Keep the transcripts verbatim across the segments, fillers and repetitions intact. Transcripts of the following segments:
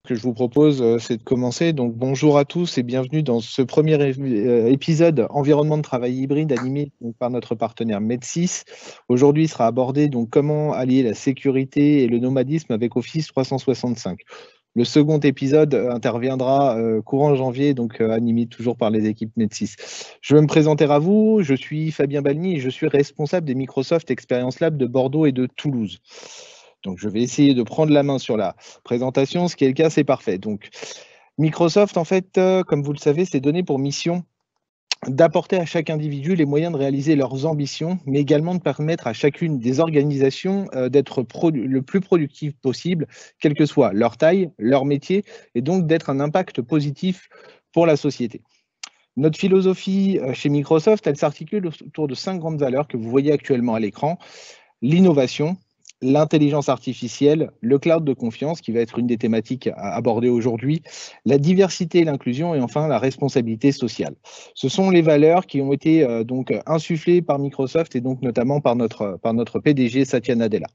que je vous propose, euh, c'est de commencer. Donc, bonjour à tous et bienvenue dans ce premier é- euh, épisode environnement de travail hybride animé donc, par notre partenaire Medsys. Aujourd'hui, sera abordé donc comment allier la sécurité et le nomadisme avec Office trois cent soixante-cinq. Le second épisode euh, interviendra euh, courant janvier, donc euh, animé toujours par les équipes Medsys. Je vais me présenter à vous. Je suis Fabien Balny et je suis responsable des Microsoft Experience Lab de Bordeaux et de Toulouse. Donc, je vais essayer de prendre la main sur la présentation. Ce qui est le cas, c'est parfait. Donc, Microsoft, en fait, euh, comme vous le savez, s'est donné pour mission d'apporter à chaque individu les moyens de réaliser leurs ambitions, mais également de permettre à chacune des organisations euh, d'être produ- le plus productive possible, quelle que soit leur taille, leur métier, et donc d'être un impact positif pour la société. Notre philosophie euh, chez Microsoft, elle s'articule autour de cinq grandes valeurs que vous voyez actuellement à l'écran. L'innovation, l'intelligence artificielle, le cloud de confiance, qui va être une des thématiques à aborder aujourd'hui, la diversité et l'inclusion, et enfin la responsabilité sociale. Ce sont les valeurs qui ont été euh, donc insufflées par Microsoft et donc notamment par notre, par notre P D G Satya Nadella.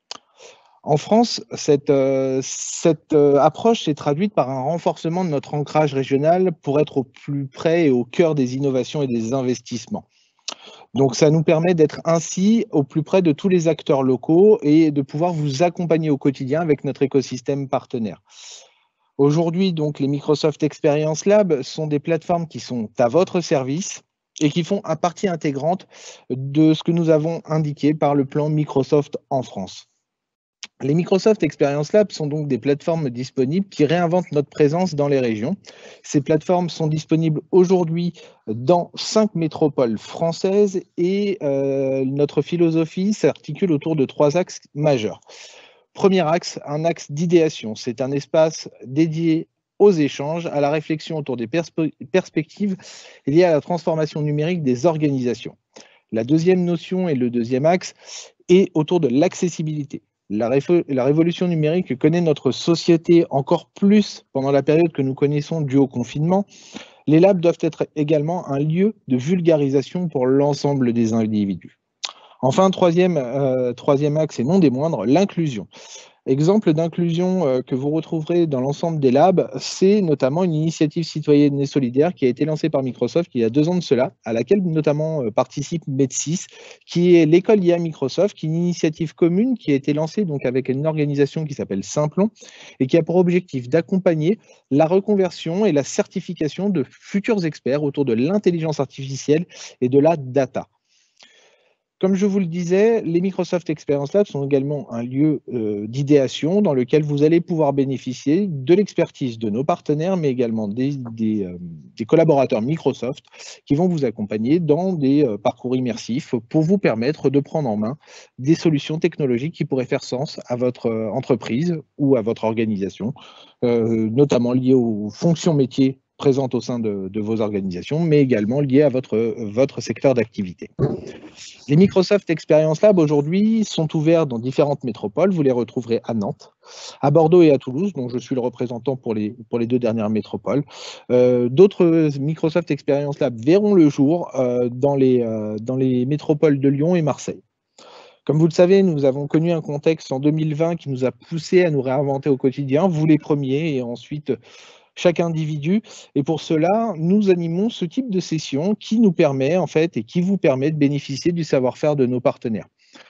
En France, cette, euh, cette euh, approche s'est traduite par un renforcement de notre ancrage régional pour être au plus près et au cœur des innovations et des investissements. Donc, ça nous permet d'être ainsi au plus près de tous les acteurs locaux et de pouvoir vous accompagner au quotidien avec notre écosystème partenaire. Aujourd'hui, donc, les Microsoft Experience Lab sont des plateformes qui sont à votre service et qui font à partie intégrante de ce que nous avons indiqué par le plan Microsoft en France. Les Microsoft Experience Lab sont donc des plateformes disponibles qui réinventent notre présence dans les régions. Ces plateformes sont disponibles aujourd'hui dans cinq métropoles françaises et euh, notre philosophie s'articule autour de trois axes majeurs. Premier axe, un axe d'idéation. C'est un espace dédié aux échanges, à la réflexion autour des perspe perspectives liées à la transformation numérique des organisations. La deuxième notion et le deuxième axe est autour de l'accessibilité. La, la révolution numérique que connaît notre société encore plus pendant la période que nous connaissons due au confinement. Les labs doivent être également un lieu de vulgarisation pour l'ensemble des individus. Enfin, troisième, euh, troisième axe et non des moindres, l'inclusion. Exemple d'inclusion euh, que vous retrouverez dans l'ensemble des labs, c'est notamment une initiative citoyenne et solidaire qui a été lancée par Microsoft il y a deux ans de cela, à laquelle notamment euh, participe Medsys, qui est l'école I A Microsoft, qui est une initiative commune qui a été lancée donc avec une organisation qui s'appelle Simplon et qui a pour objectif d'accompagner la reconversion et la certification de futurs experts autour de l'intelligence artificielle et de la data. Comme je vous le disais, les Microsoft Experience Labs sont également un lieu euh, d'idéation dans lequel vous allez pouvoir bénéficier de l'expertise de nos partenaires, mais également des, des, euh, des collaborateurs Microsoft qui vont vous accompagner dans des euh, parcours immersifs pour vous permettre de prendre en main des solutions technologiques qui pourraient faire sens à votre euh, entreprise ou à votre organisation, euh, notamment liées aux fonctions métiers présentes au sein de, de vos organisations, mais également liées à votre, votre secteur d'activité. Les Microsoft Experience Lab aujourd'hui sont ouverts dans différentes métropoles. Vous les retrouverez à Nantes, à Bordeaux et à Toulouse, dont je suis le représentant pour les, pour les deux dernières métropoles. Euh, D'autres Microsoft Experience Lab verront le jour euh, dans, les, euh, dans les métropoles de Lyon et Marseille. Comme vous le savez, nous avons connu un contexte en deux mille vingt qui nous a poussé à nous réinventer au quotidien, vous les premiers, et ensuite chaque individu. Et pour cela, nous animons ce type de session qui nous permet, en fait, et qui vous permet de bénéficier du savoir-faire de nos partenaires.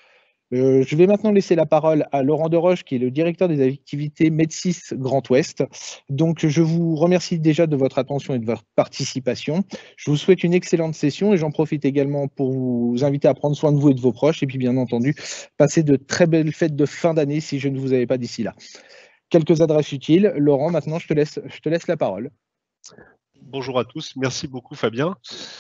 Euh, je vais maintenant laisser la parole à Laurent Deroche, qui est le directeur des activités Medsys Grand Ouest. Donc, je vous remercie déjà de votre attention et de votre participation. Je vous souhaite une excellente session et j'en profite également pour vous inviter à prendre soin de vous et de vos proches et puis, bien entendu, passer de très belles fêtes de fin d'année si je ne vous avais pas d'ici là. Quelques adresses utiles. Laurent, maintenant, je te laisse, je te laisse la parole. Bonjour à tous, merci beaucoup Fabien.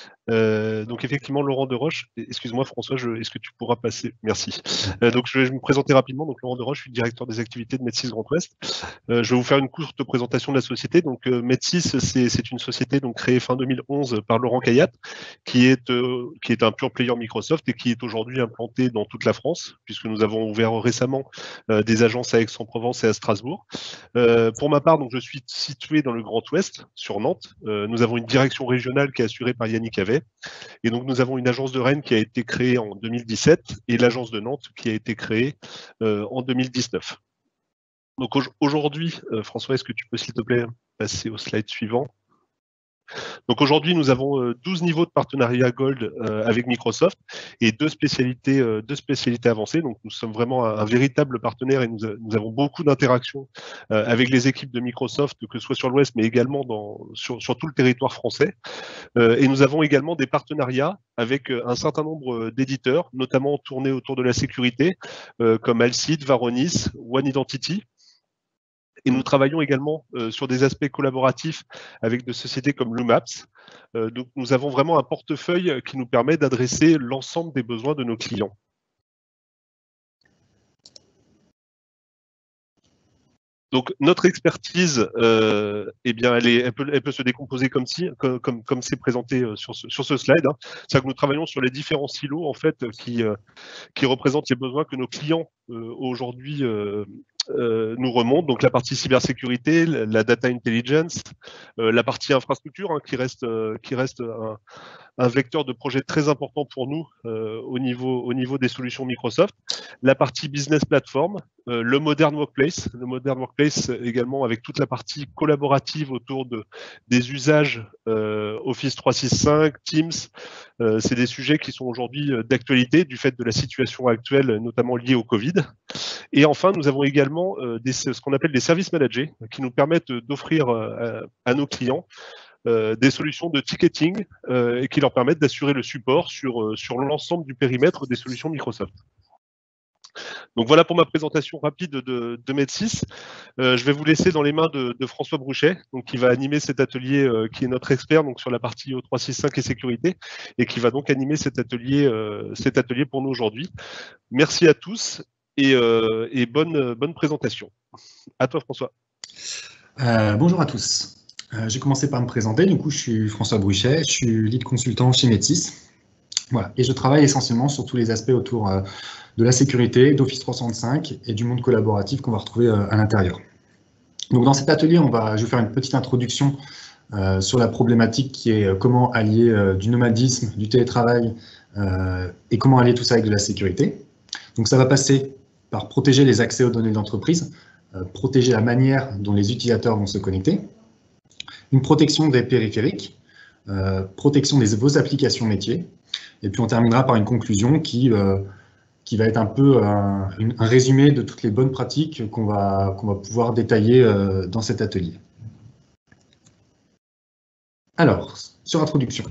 Euh, donc effectivement Laurent Deroche, excuse-moi François, je, est-ce que tu pourras passer? Merci. Euh, donc je vais me présenter rapidement. Donc Laurent Deroche, je suis directeur des activités de Medsys Grand Ouest. Euh, je vais vous faire une courte présentation de la société. Donc euh, Medsys, c'est, c'est une société donc créée fin deux mille onze par Laurent Cayat, qui est euh, qui est un pure player Microsoft et qui est aujourd'hui implanté dans toute la France, puisque nous avons ouvert récemment euh, des agences à Aix-en-Provence et à Strasbourg. Euh, pour ma part, donc je suis situé dans le Grand Ouest, sur Nantes. Euh, nous avons une direction régionale qui est assurée par Yannick Havet. Et donc, nous avons une agence de Rennes qui a été créée en deux mille dix-sept et l'agence de Nantes qui a été créée euh, en deux mille dix-neuf. Donc aujourd'hui, euh, François, est-ce que tu peux s'il te plaît passer au slide suivant? Donc aujourd'hui, nous avons euh, douze niveaux de partenariat Gold euh, avec Microsoft et deux spécialités, euh, deux spécialités avancées. Donc nous sommes vraiment un, un véritable partenaire et nous, nous avons beaucoup d'interactions euh, avec les équipes de Microsoft, que ce soit sur l'Ouest, mais également dans, sur, sur tout le territoire français. Euh, et nous avons également des partenariats avec un certain nombre d'éditeurs, notamment tournés autour de la sécurité, euh, comme Alcide, Varonis, One Identity. Et nous travaillons également euh, sur des aspects collaboratifs avec des sociétés comme Lumaps. Euh, donc nous avons vraiment un portefeuille qui nous permet d'adresser l'ensemble des besoins de nos clients. Donc notre expertise, euh, eh bien, elle, est, elle, peut, elle peut se décomposer comme si, comme comme comme c'est présenté sur ce, sur ce slide. Hein. C'est-à-dire que nous travaillons sur les différents silos en fait qui euh, qui représentent les besoins que nos clients euh, aujourd'hui euh, euh, nous remontent. Donc la partie cybersécurité, la data intelligence, euh, la partie infrastructure hein, qui reste euh, qui reste un, un vecteur de projet très important pour nous euh, au niveau au niveau des solutions Microsoft. La partie business platform, euh, le modern workplace, le modern workplace également avec toute la partie collaborative autour de des usages euh, Office trois cent soixante-cinq, Teams. Euh, c'est des sujets qui sont aujourd'hui d'actualité du fait de la situation actuelle, notamment liée au Covid. Et enfin, nous avons également euh, des, ce qu'on appelle des services managés qui nous permettent d'offrir euh, à nos clients euh, des solutions de ticketing euh, et qui leur permettent d'assurer le support sur, euh, sur l'ensemble du périmètre des solutions Microsoft. Donc voilà pour ma présentation rapide de, de Medsys. Euh, je vais vous laisser dans les mains de, de François Brouchet, donc qui va animer cet atelier, euh, qui est notre expert donc sur la partie O trois cent soixante-cinq et sécurité, et qui va donc animer cet atelier, euh, cet atelier pour nous aujourd'hui. Merci à tous et, euh, et bonne, bonne présentation. À toi François. Euh, bonjour à tous. Euh, je vais commencer par me présenter. Du coup, je suis François Brouchet, je suis lead consultant chez Medsys. Voilà, et je travaille essentiellement sur tous les aspects autour euh, de la sécurité, d'Office trois cent soixante-cinq et du monde collaboratif qu'on va retrouver euh, à l'intérieur. Donc dans cet atelier, on va, je vais faire une petite introduction euh, sur la problématique qui est euh, comment allier euh, du nomadisme, du télétravail euh, et comment allier tout ça avec de la sécurité. Donc ça va passer par protéger les accès aux données d'entreprise, euh, protéger la manière dont les utilisateurs vont se connecter, une protection des périphériques, euh, protection des vos applications métiers, et puis on terminera par une conclusion qui, euh, qui va être un peu un, un résumé de toutes les bonnes pratiques qu'on va, qu'on va pouvoir détailler euh, dans cet atelier. Alors, sur l'introduction.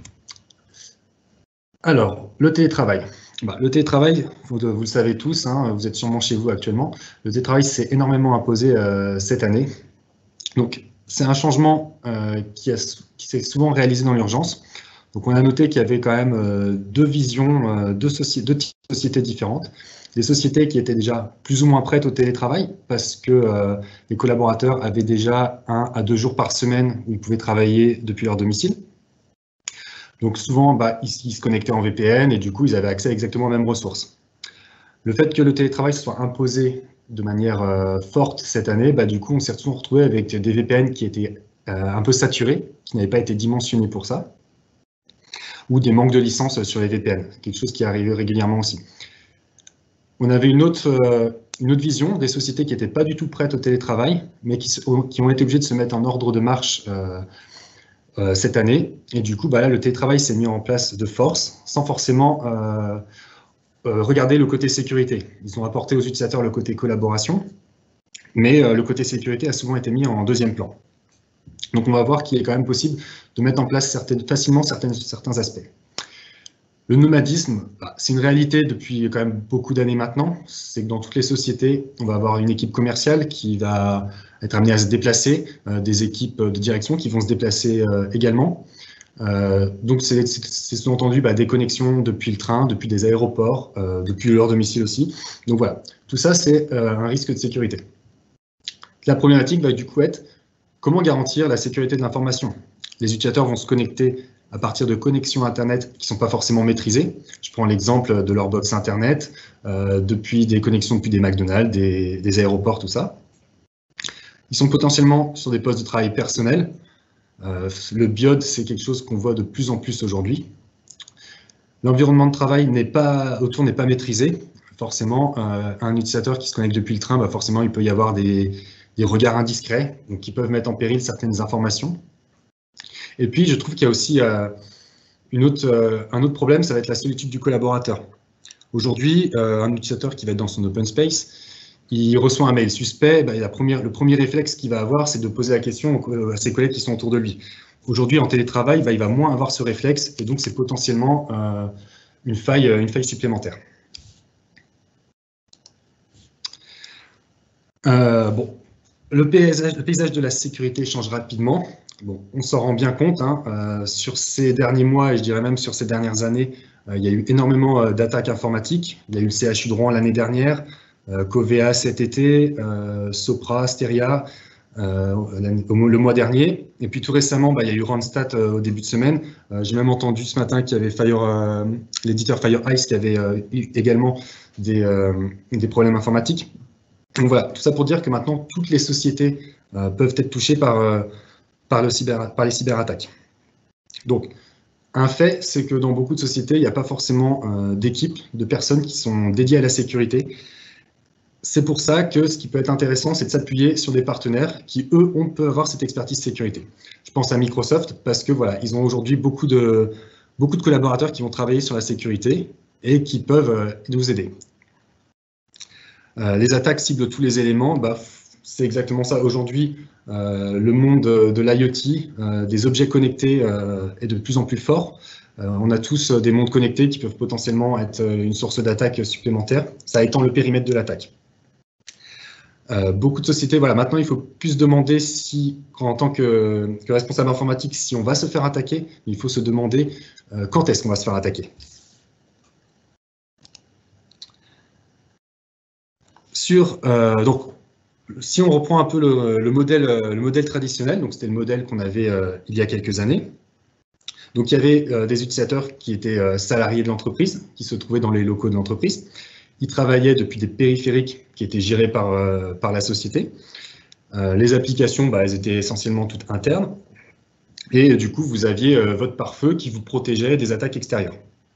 Alors, le télétravail. Bah, le télétravail, vous, vous le savez tous, hein, vous êtes sûrement chez vous actuellement, le télétravail s'est énormément imposé euh, cette année. Donc, c'est un changement euh, qui, qui s'est souvent réalisé dans l'urgence. Donc, on a noté qu'il y avait quand même euh, deux visions, euh, deux, soci deux types de sociétés différentes. Des sociétés qui étaient déjà plus ou moins prêtes au télétravail parce que euh, les collaborateurs avaient déjà un à deux jours par semaine où ils pouvaient travailler depuis leur domicile. Donc, souvent, bah, ils, ils se connectaient en V P N et du coup, ils avaient accès à exactement les mêmes ressources. Le fait que le télétravail se soit imposé de manière euh, forte cette année, bah, du coup, on s'est souvent retrouvé avec des V P N qui étaient euh, un peu saturés, qui n'avaient pas été dimensionnés pour ça, ou des manques de licences sur les V P N, quelque chose qui arrivait régulièrement aussi. On avait une autre, euh, une autre vision des sociétés qui n'étaient pas du tout prêtes au télétravail, mais qui, qui ont été obligées de se mettre en ordre de marche euh, euh, cette année. Et du coup, bah, là, le télétravail s'est mis en place de force, sans forcément euh, euh, regarder le côté sécurité. Ils ont apporté aux utilisateurs le côté collaboration, mais euh, le côté sécurité a souvent été mis en deuxième plan. Donc on va voir qu'il est quand même possible de mettre en place certaines, facilement certaines, certains aspects. Le nomadisme, bah, c'est une réalité depuis quand même beaucoup d'années maintenant. C'est que dans toutes les sociétés, on va avoir une équipe commerciale qui va être amenée à se déplacer, euh, des équipes de direction qui vont se déplacer euh, également. Euh, donc c'est sous-entendu bah, des connexions depuis le train, depuis des aéroports, euh, depuis leur domicile aussi. Donc voilà, tout ça c'est euh, un risque de sécurité. La problématique va du coup être comment garantir la sécurité de l'information. Les utilisateurs vont se connecter à partir de connexions Internet qui ne sont pas forcément maîtrisées. Je prends l'exemple de leur box Internet, euh, depuis des connexions depuis des McDonald's, des, des aéroports, tout ça. Ils sont potentiellement sur des postes de travail personnels. Euh, le B I O D, c'est quelque chose qu'on voit de plus en plus aujourd'hui. L'environnement de travail n'est pas, autour n'est pas maîtrisé. Forcément, euh, un utilisateur qui se connecte depuis le train, bah forcément, il peut y avoir des, des regards indiscrets, donc qui peuvent mettre en péril certaines informations. Et puis, je trouve qu'il y a aussi euh, une autre, euh, un autre problème, ça va être la solitude du collaborateur. Aujourd'hui, euh, un utilisateur qui va être dans son open space, il reçoit un mail suspect, bah, la première, le premier réflexe qu'il va avoir, c'est de poser la question à ses collègues qui sont autour de lui. Aujourd'hui, en télétravail, bah, il va moins avoir ce réflexe, et donc c'est potentiellement euh, une faille, une faille supplémentaire. Euh, bon, le paysage, le paysage de la sécurité change rapidement. Bon, on s'en rend bien compte. Hein, euh, sur ces derniers mois, et je dirais même sur ces dernières années, euh, il y a eu énormément euh, d'attaques informatiques. Il y a eu le C H U de Rouen l'année dernière, euh, Covea cet été, euh, Sopra, Steria euh, le mois dernier. Et puis tout récemment, bah, il y a eu Randstad euh, au début de semaine. Euh, J'ai même entendu ce matin qu'il y avait Fire, euh, l'éditeur FireEye qui avait euh, eu également des, euh, des problèmes informatiques. Donc voilà, tout ça pour dire que maintenant, toutes les sociétés euh, peuvent être touchées par, euh, par, le cyber, par les cyberattaques. Donc, un fait, c'est que dans beaucoup de sociétés, il n'y a pas forcément euh, d'équipes, de personnes qui sont dédiées à la sécurité. C'est pour ça que ce qui peut être intéressant, c'est de s'appuyer sur des partenaires qui, eux, on peut avoir cette expertise sécurité. Je pense à Microsoft parce que voilà, ils ont aujourd'hui beaucoup de, beaucoup de collaborateurs qui vont travailler sur la sécurité et qui peuvent euh, nous aider. Euh, les attaques ciblent tous les éléments, bah, c'est exactement ça. Aujourd'hui, euh, le monde de, de l'I O T, euh, des objets connectés euh, est de plus en plus fort. Euh, on a tous des mondes connectés qui peuvent potentiellement être une source d'attaque supplémentaire. Ça étend le périmètre de l'attaque. Euh, beaucoup de sociétés, voilà, maintenant il faut plus se demander si, en tant que, que responsable informatique, si on va se faire attaquer, il faut se demander euh, quand est-ce qu'on va se faire attaquer. Sur, euh, donc, si on reprend un peu le, le, modèle, le modèle traditionnel, donc c'était le modèle qu'on avait euh, il y a quelques années. Donc il y avait euh, des utilisateurs qui étaient euh, salariés de l'entreprise, qui se trouvaient dans les locaux de l'entreprise. Ils travaillaient depuis des périphériques qui étaient gérés par, euh, par la société. Euh, les applications, bah, elles étaient essentiellement toutes internes. Et du coup, vous aviez euh, votre pare-feu qui vous protégeait des attaques extérieures.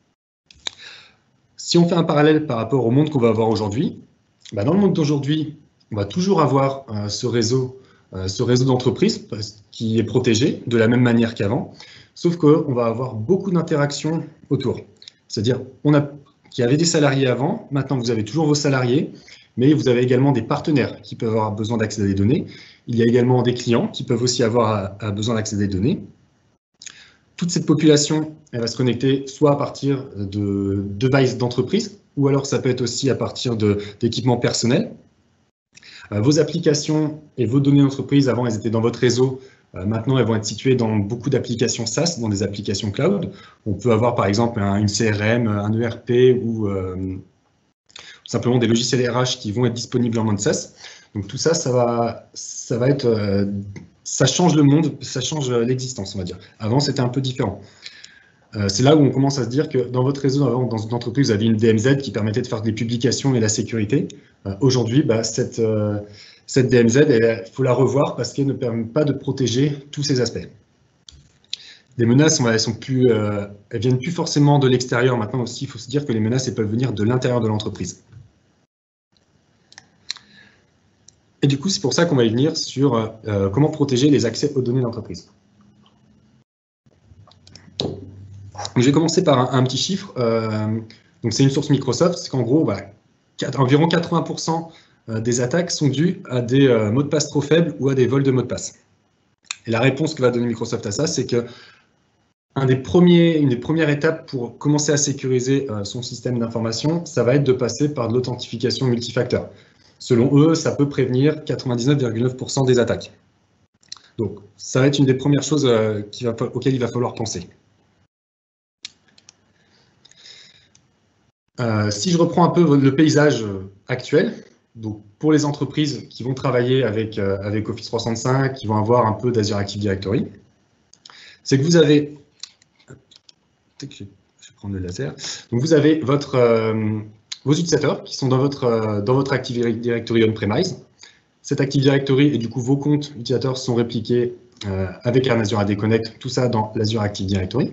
Si on fait un parallèle par rapport au monde qu'on va avoir aujourd'hui, bah, dans le monde d'aujourd'hui, on va toujours avoir euh, ce réseau, euh, ce réseau d'entreprises qui est protégé de la même manière qu'avant, sauf qu'on va avoir beaucoup d'interactions autour. C'est-à-dire qu'il y avait des salariés avant, maintenant vous avez toujours vos salariés, mais vous avez également des partenaires qui peuvent avoir besoin d'accéder à des données. Il y a également des clients qui peuvent aussi avoir à, à besoin d'accéder à des données. Toute cette population, elle va se connecter soit à partir de devices d'entreprise, ou alors ça peut être aussi à partir d'équipements personnels. Euh, vos applications et vos données d'entreprise, avant, elles étaient dans votre réseau. Euh, maintenant, elles vont être situées dans beaucoup d'applications SaaS, dans des applications cloud. On peut avoir, par exemple, un, une C R M, un E R P ou euh, simplement des logiciels R H qui vont être disponibles en mode SaaS. Donc tout ça, ça va, ça va être... Euh, ça change le monde, ça change l'existence, on va dire. Avant, c'était un peu différent. Euh, c'est là où on commence à se dire que dans votre réseau, dans une entreprise, vous avez une D M Z qui permettait de faire des publications et de la sécurité. Euh, Aujourd'hui, bah, cette, euh, cette D M Z, il faut la revoir parce qu'elle ne permet pas de protéger tous ces aspects. Les menaces, elles sont plus, euh, elles viennent plus forcément de l'extérieur. Maintenant aussi, il faut se dire que les menaces, elles peuvent venir de l'intérieur de l'entreprise. Et du coup, c'est pour ça qu'on va y venir sur euh, comment protéger les accès aux données d'entreprise. Je vais commencer par un, un petit chiffre. Euh, donc c'est une source Microsoft, c'est qu'en gros, bah, quatre, environ quatre-vingts pour cent des attaques sont dues à des euh, mots de passe trop faibles ou à des vols de mots de passe. Et la réponse que va donner Microsoft à ça, c'est que un des premiers, une des premières étapes pour commencer à sécuriser euh, son système d'information, ça va être de passer par de l'authentification multifacteur. Selon eux, ça peut prévenir quatre-vingt-dix-neuf virgule neuf pour cent des attaques. Donc, ça va être une des premières choses euh, qui va, auxquelles il va falloir penser. Euh, si je reprends un peu le paysage actuel, donc pour les entreprises qui vont travailler avec, euh, avec Office trois cent soixante-cinq, qui vont avoir un peu d'Azure Active Directory, c'est que vous avez... Je vais prendre le laser. Donc, vous avez votre... Euh, vos utilisateurs qui sont dans votre, euh, dans votre Active Directory on-premise. Cet Active Directory et du coup vos comptes utilisateurs sont répliqués euh, avec un Azure A D Connect, tout ça dans l'Azure Active Directory.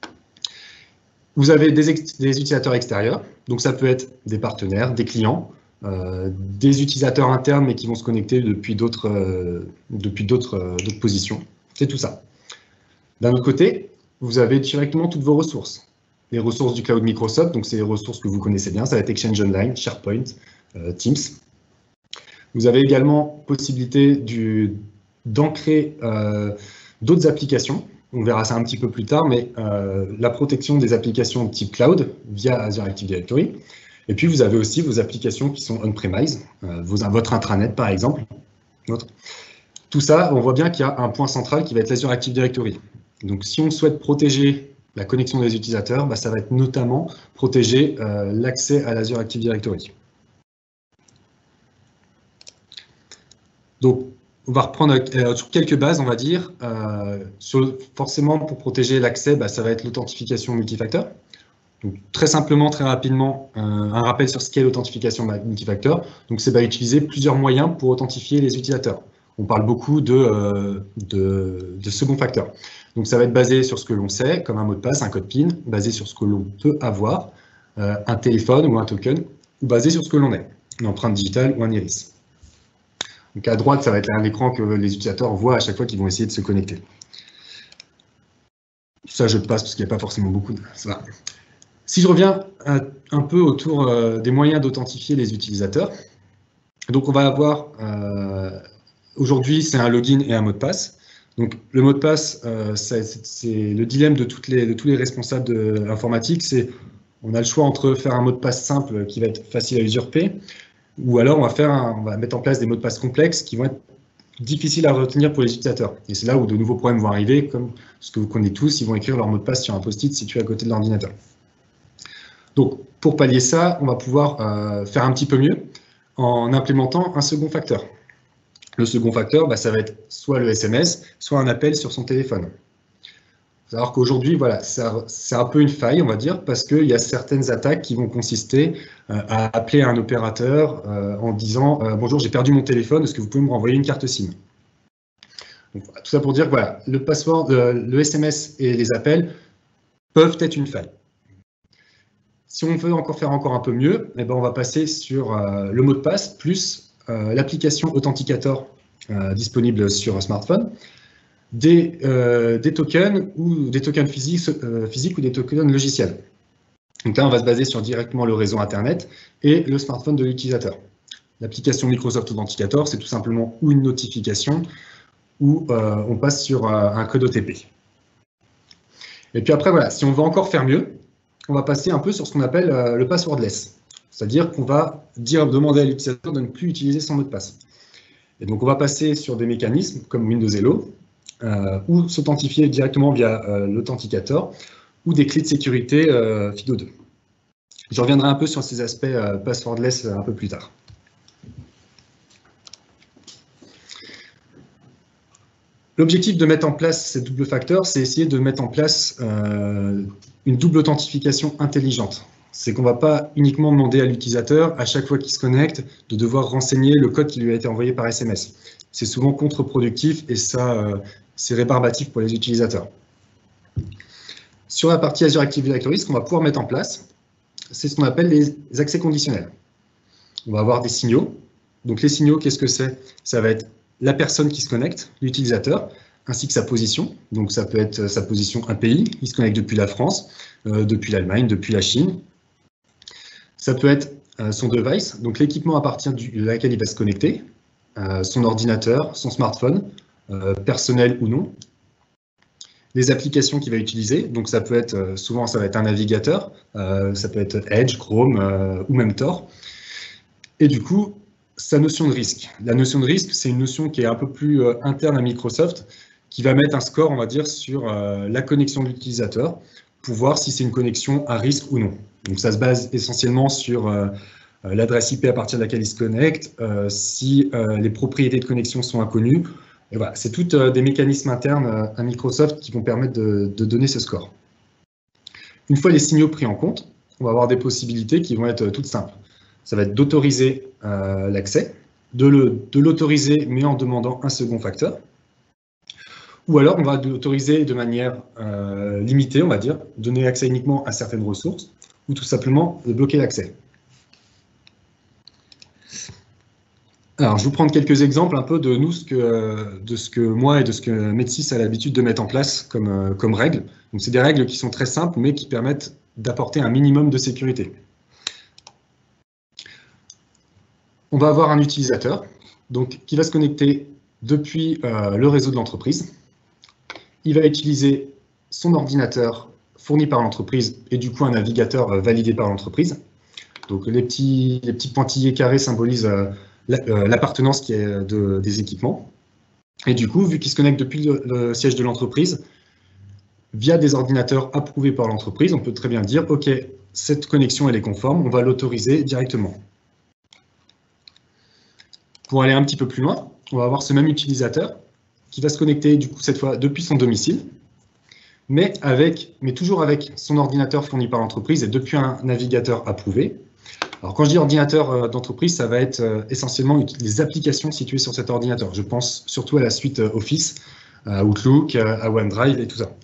Vous avez des, des utilisateurs extérieurs, donc ça peut être des partenaires, des clients, euh, des utilisateurs internes, mais qui vont se connecter depuis d'autres euh, depuis d'autres euh, d'autres positions. C'est tout ça. D'un autre côté, vous avez directement toutes vos ressources. Les ressources du cloud Microsoft, donc c'est les ressources que vous connaissez bien, ça va être Exchange Online, SharePoint, euh, Teams. Vous avez également possibilité d'ancrer euh, d'autres applications. On verra ça un petit peu plus tard, mais euh, la protection des applications de type cloud via Azure Active Directory. Et puis, vous avez aussi vos applications qui sont on-premise, euh, votre intranet, par exemple. Votre. Tout ça, on voit bien qu'il y a un point central qui va être l'Azure Active Directory. Donc, si on souhaite protéger la connexion des utilisateurs, bah, ça va être notamment protéger euh, l'accès à l'Azure Active Directory. Donc, on va reprendre euh, sur quelques bases, on va dire. Euh, sur, forcément, pour protéger l'accès, bah, ça va être l'authentification multifacteur. Donc, très simplement, très rapidement, euh, un rappel sur ce qu'est l'authentification multifacteur. Donc, c'est bah, utiliser plusieurs moyens pour authentifier les utilisateurs. On parle beaucoup de, euh, de, de second facteur. Donc, ça va être basé sur ce que l'on sait, comme un mot de passe, un code PIN, basé sur ce que l'on peut avoir, euh, un téléphone ou un token, ou basé sur ce que l'on est, une empreinte digitale ou un iris. Donc à droite, ça va être un écran que les utilisateurs voient à chaque fois qu'ils vont essayer de se connecter. Ça, je passe parce qu'il n'y a pas forcément beaucoup de... Ça va. Si je reviens un, un peu autour euh, des moyens d'authentifier les utilisateurs, donc on va avoir, euh, aujourd'hui, c'est un login et un mot de passe. Donc le mot de passe, euh, c'est le dilemme de, toutes les, de tous les responsables de l'informatique, c'est on a le choix entre faire un mot de passe simple qui va être facile à usurper, ou alors on va, faire un, on va mettre en place des mots de passe complexes qui vont être difficiles à retenir pour les utilisateurs. Et c'est là où de nouveaux problèmes vont arriver, comme ce que vous connaissez tous, ils vont écrire leur mot de passe sur un post-it situé à côté de l'ordinateur. Donc pour pallier ça, on va pouvoir euh, faire un petit peu mieux en implémentant un second facteur. Le second facteur, bah, ça va être soit le S M S, soit un appel sur son téléphone. Il faut savoir qu'aujourd'hui, voilà, c'est un peu une faille, on va dire, parce qu'il y a certaines attaques qui vont consister euh, à appeler un opérateur euh, en disant euh, « Bonjour, j'ai perdu mon téléphone, est-ce que vous pouvez me renvoyer une carte SIM ?» Donc, voilà, tout ça pour dire que voilà, le password, euh, le S M S et les appels peuvent être une faille. Si on veut encore faire encore un peu mieux, eh ben, on va passer sur euh, le mot de passe plus euh, l'application Authenticator euh, disponible sur smartphone. Des, euh, des tokens ou des tokens physiques, euh, physiques ou des tokens logiciels. Donc là, on va se baser sur directement le réseau Internet et le smartphone de l'utilisateur. L'application Microsoft Authenticator, c'est tout simplement ou une notification ou euh, on passe sur euh, un code O T P. Et puis après, voilà, si on veut encore faire mieux, on va passer un peu sur ce qu'on appelle euh, le passwordless. C'est-à-dire qu'on va dire, demander à l'utilisateur de ne plus utiliser son mot de passe. Et donc, on va passer sur des mécanismes comme Windows Hello, Euh, ou s'authentifier directement via euh, l'authenticator, ou des clés de sécurité euh, FIDO deux. Je reviendrai un peu sur ces aspects euh, passwordless euh, un peu plus tard. L'objectif de mettre en place ces doubles facteurs, c'est essayer de mettre en place euh, une double authentification intelligente. C'est qu'on ne va pas uniquement demander à l'utilisateur, à chaque fois qu'il se connecte, de devoir renseigner le code qui lui a été envoyé par S M S. C'est souvent contre-productif et ça, euh, c'est rébarbatif pour les utilisateurs. Sur la partie Azure Active Directory, ce qu'on va pouvoir mettre en place, c'est ce qu'on appelle les accès conditionnels. On va avoir des signaux. Donc les signaux, qu'est-ce que c'est? Ça va être la personne qui se connecte, l'utilisateur, ainsi que sa position. Donc ça peut être sa position un pays, il se connecte depuis la France, euh, depuis l'Allemagne, depuis la Chine. Ça peut être euh, son device, donc l'équipement à partir de laquelle il va se connecter, euh, son ordinateur, son smartphone, euh, personnel ou non. Les applications qu'il va utiliser, donc ça peut être, euh, souvent ça va être un navigateur, euh, ça peut être Edge, Chrome euh, ou même Tor. Et du coup, sa notion de risque. La notion de risque, c'est une notion qui est un peu plus euh, interne à Microsoft, qui va mettre un score, on va dire, sur euh, la connexion de l'utilisateur, pour voir si c'est une connexion à risque ou non. Donc ça se base essentiellement sur euh, l'adresse I P à partir de laquelle il se connecte, euh, si euh, les propriétés de connexion sont inconnues. Et voilà, c'est tous euh, des mécanismes internes euh, à Microsoft qui vont permettre de, de donner ce score. Une fois les signaux pris en compte, on va avoir des possibilités qui vont être euh, toutes simples. Ça va être d'autoriser euh, l'accès, de l'autoriser le, mais en demandant un second facteur. Ou alors, on va l'autoriser de manière euh, limitée, on va dire, donner accès uniquement à certaines ressources, ou tout simplement de bloquer l'accès. Alors, je vais vous prendre quelques exemples un peu de nous, ce que, de ce que moi et de ce que Medsys a l'habitude de mettre en place comme, comme règles. Donc, c'est des règles qui sont très simples, mais qui permettent d'apporter un minimum de sécurité. On va avoir un utilisateur donc, qui va se connecter depuis euh, le réseau de l'entreprise. Il va utiliser son ordinateur fourni par l'entreprise et du coup un navigateur euh, validé par l'entreprise. Donc les petits, les petits pointillés carrés symbolisent euh, l'appartenance qui est de, des équipements. Et du coup, vu qu'il se connecte depuis le, le siège de l'entreprise, via des ordinateurs approuvés par l'entreprise, on peut très bien dire, OK, cette connexion elle est conforme, on va l'autoriser directement. Pour aller un petit peu plus loin, on va avoir ce même utilisateur qui va se connecter du coup cette fois depuis son domicile, mais, avec, mais toujours avec son ordinateur fourni par l'entreprise et depuis un navigateur approuvé. Alors quand je dis ordinateur d'entreprise, ça va être euh, essentiellement les applications situées sur cet ordinateur. Je pense surtout à la suite Office, à Outlook, à OneDrive et tout ça.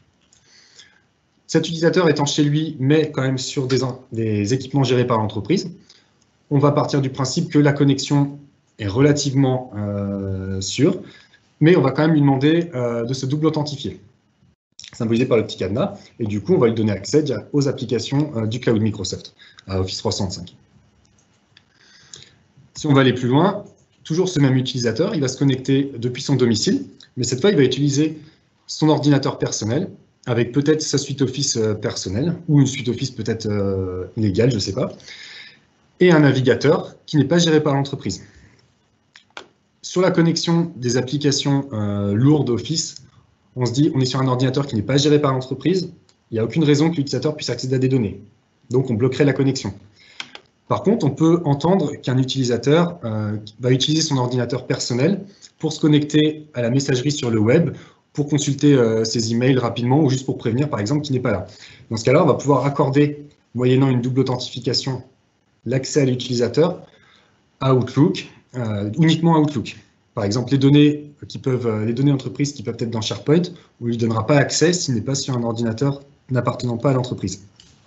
Cet utilisateur étant chez lui, mais quand même sur des, des équipements gérés par l'entreprise, on va partir du principe que la connexion est relativement euh, sûre, mais on va quand même lui demander euh, de se double authentifier, symbolisé par le petit cadenas, et du coup, on va lui donner accès aux applications euh, du cloud Microsoft, à Office trois cent soixante-cinq. Si on va aller plus loin, toujours ce même utilisateur, il va se connecter depuis son domicile, mais cette fois, il va utiliser son ordinateur personnel, avec peut-être sa suite Office euh, personnelle, ou une suite Office peut-être euh, illégale, je ne sais pas, et un navigateur qui n'est pas géré par l'entreprise. Sur la connexion des applications euh, lourdes Office, on se dit on est sur un ordinateur qui n'est pas géré par l'entreprise, il n'y a aucune raison que l'utilisateur puisse accéder à des données. Donc on bloquerait la connexion. Par contre, on peut entendre qu'un utilisateur euh, va utiliser son ordinateur personnel pour se connecter à la messagerie sur le web, pour consulter euh, ses emails rapidement ou juste pour prévenir par exemple qu'il n'est pas là. Dans ce cas-là, on va pouvoir accorder, moyennant une double authentification, l'accès à l'utilisateur à Outlook, euh, uniquement à Outlook. Par exemple, les données, qui peuvent, les données entreprises qui peuvent être dans SharePoint, on ne lui donnera pas accès s'il n'est pas sur un ordinateur n'appartenant pas à l'entreprise.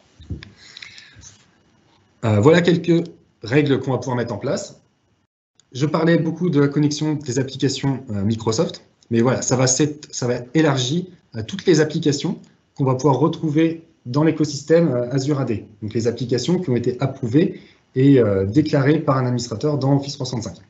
Euh, voilà quelques règles qu'on va pouvoir mettre en place. Je parlais beaucoup de la connexion des applications euh, Microsoft, mais voilà, ça va, ça va être élargi à toutes les applications qu'on va pouvoir retrouver dans l'écosystème euh, Azure A D. Donc les applications qui ont été approuvées et euh, déclarées par un administrateur dans Office trois cent soixante-cinq.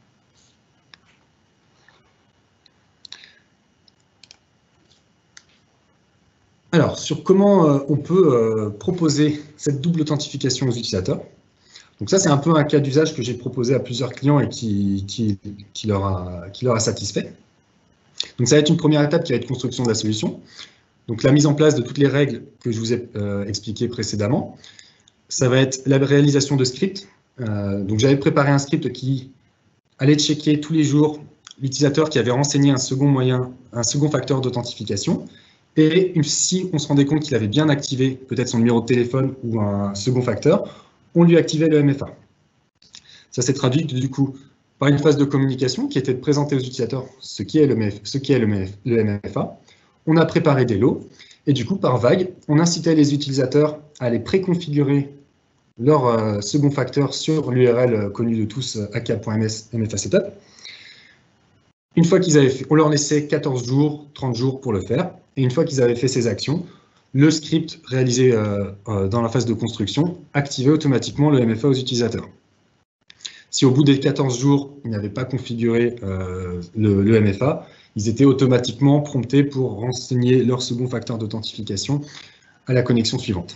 Alors, sur comment euh, on peut euh, proposer cette double authentification aux utilisateurs. Donc ça, c'est un peu un cas d'usage que j'ai proposé à plusieurs clients et qui, qui, qui, leur a, qui leur a satisfait. Donc ça va être une première étape qui va être construction de la solution. Donc la mise en place de toutes les règles que je vous ai euh, expliquées précédemment. Ça va être la réalisation de scripts. Euh, donc j'avais préparé un script qui allait checker tous les jours l'utilisateur qui avait renseigné un second moyen, un second facteur d'authentification. Et si on se rendait compte qu'il avait bien activé peut-être son numéro de téléphone ou un second facteur, on lui activait le M F A. Ça s'est traduit du coup par une phase de communication qui était de présenter aux utilisateurs ce qui est le, M F, ce qui est le, M F, le M F A. On a préparé des lots et du coup par vague, on incitait les utilisateurs à aller préconfigurer leur euh, second facteur sur l'U R L connu de tous a k point m s M F A setup. Une fois qu'ils avaient fait, on leur laissait quatorze jours, trente jours pour le faire. Et une fois qu'ils avaient fait ces actions, le script réalisé euh, euh, dans la phase de construction activait automatiquement le M F A aux utilisateurs. Si au bout des quatorze jours, ils n'avaient pas configuré euh, le, le M F A, ils étaient automatiquement promptés pour renseigner leur second facteur d'authentification à la connexion suivante.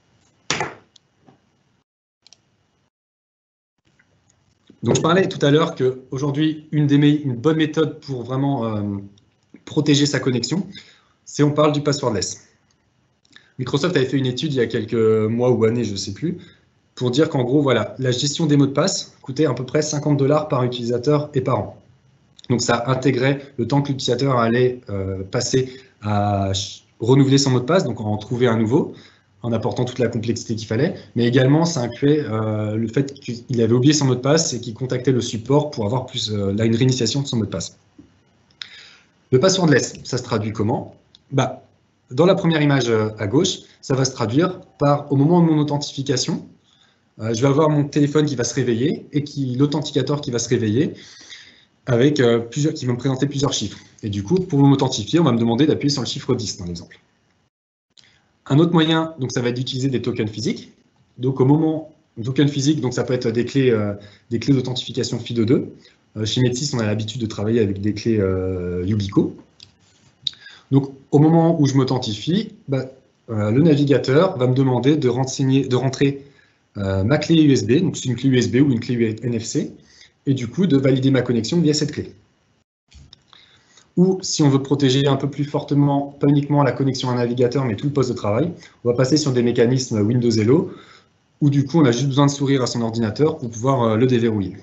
Donc je parlais tout à l'heure qu'aujourd'hui, une, une bonne méthode pour vraiment euh, protéger sa connexion, c'est on parle du passwordless. Microsoft avait fait une étude il y a quelques mois ou années, je ne sais plus, pour dire qu'en gros, voilà, la gestion des mots de passe coûtait à peu près cinquante dollars par utilisateur et par an. Donc ça intégrait le temps que l'utilisateur allait euh, passer à renouveler son mot de passe, donc en trouver un nouveau, en apportant toute la complexité qu'il fallait, mais également ça incluait euh, le fait qu'il avait oublié son mot de passe et qu'il contactait le support pour avoir plus euh, là, une réinitiation de son mot de passe. Le passwordless, ça se traduit comment? Bah, dans la première image à gauche, ça va se traduire par, au moment de mon authentification, euh, je vais avoir mon téléphone qui va se réveiller et l'authenticateur qui va se réveiller avec euh, plusieurs, qui va me présenter plusieurs chiffres. Et du coup, pour m'authentifier, on va me demander d'appuyer sur le chiffre dix dans l'exemple. Un autre moyen, donc, ça va être d'utiliser des tokens physiques. Donc au moment, token physique, donc ça peut être des clés, euh, des clés d'authentification F I D O deux. Euh, chez Medsys, on a l'habitude de travailler avec des clés euh, Yubico. Donc au moment où je m'authentifie, bah, euh, le navigateur va me demander de, renseigner, de rentrer euh, ma clé U S B, donc c'est une clé U S B ou une clé N F C, et du coup de valider ma connexion via cette clé. Ou si on veut protéger un peu plus fortement, pas uniquement la connexion à un navigateur, mais tout le poste de travail, on va passer sur des mécanismes Windows Hello, où du coup on a juste besoin de sourire à son ordinateur pour pouvoir euh, le déverrouiller.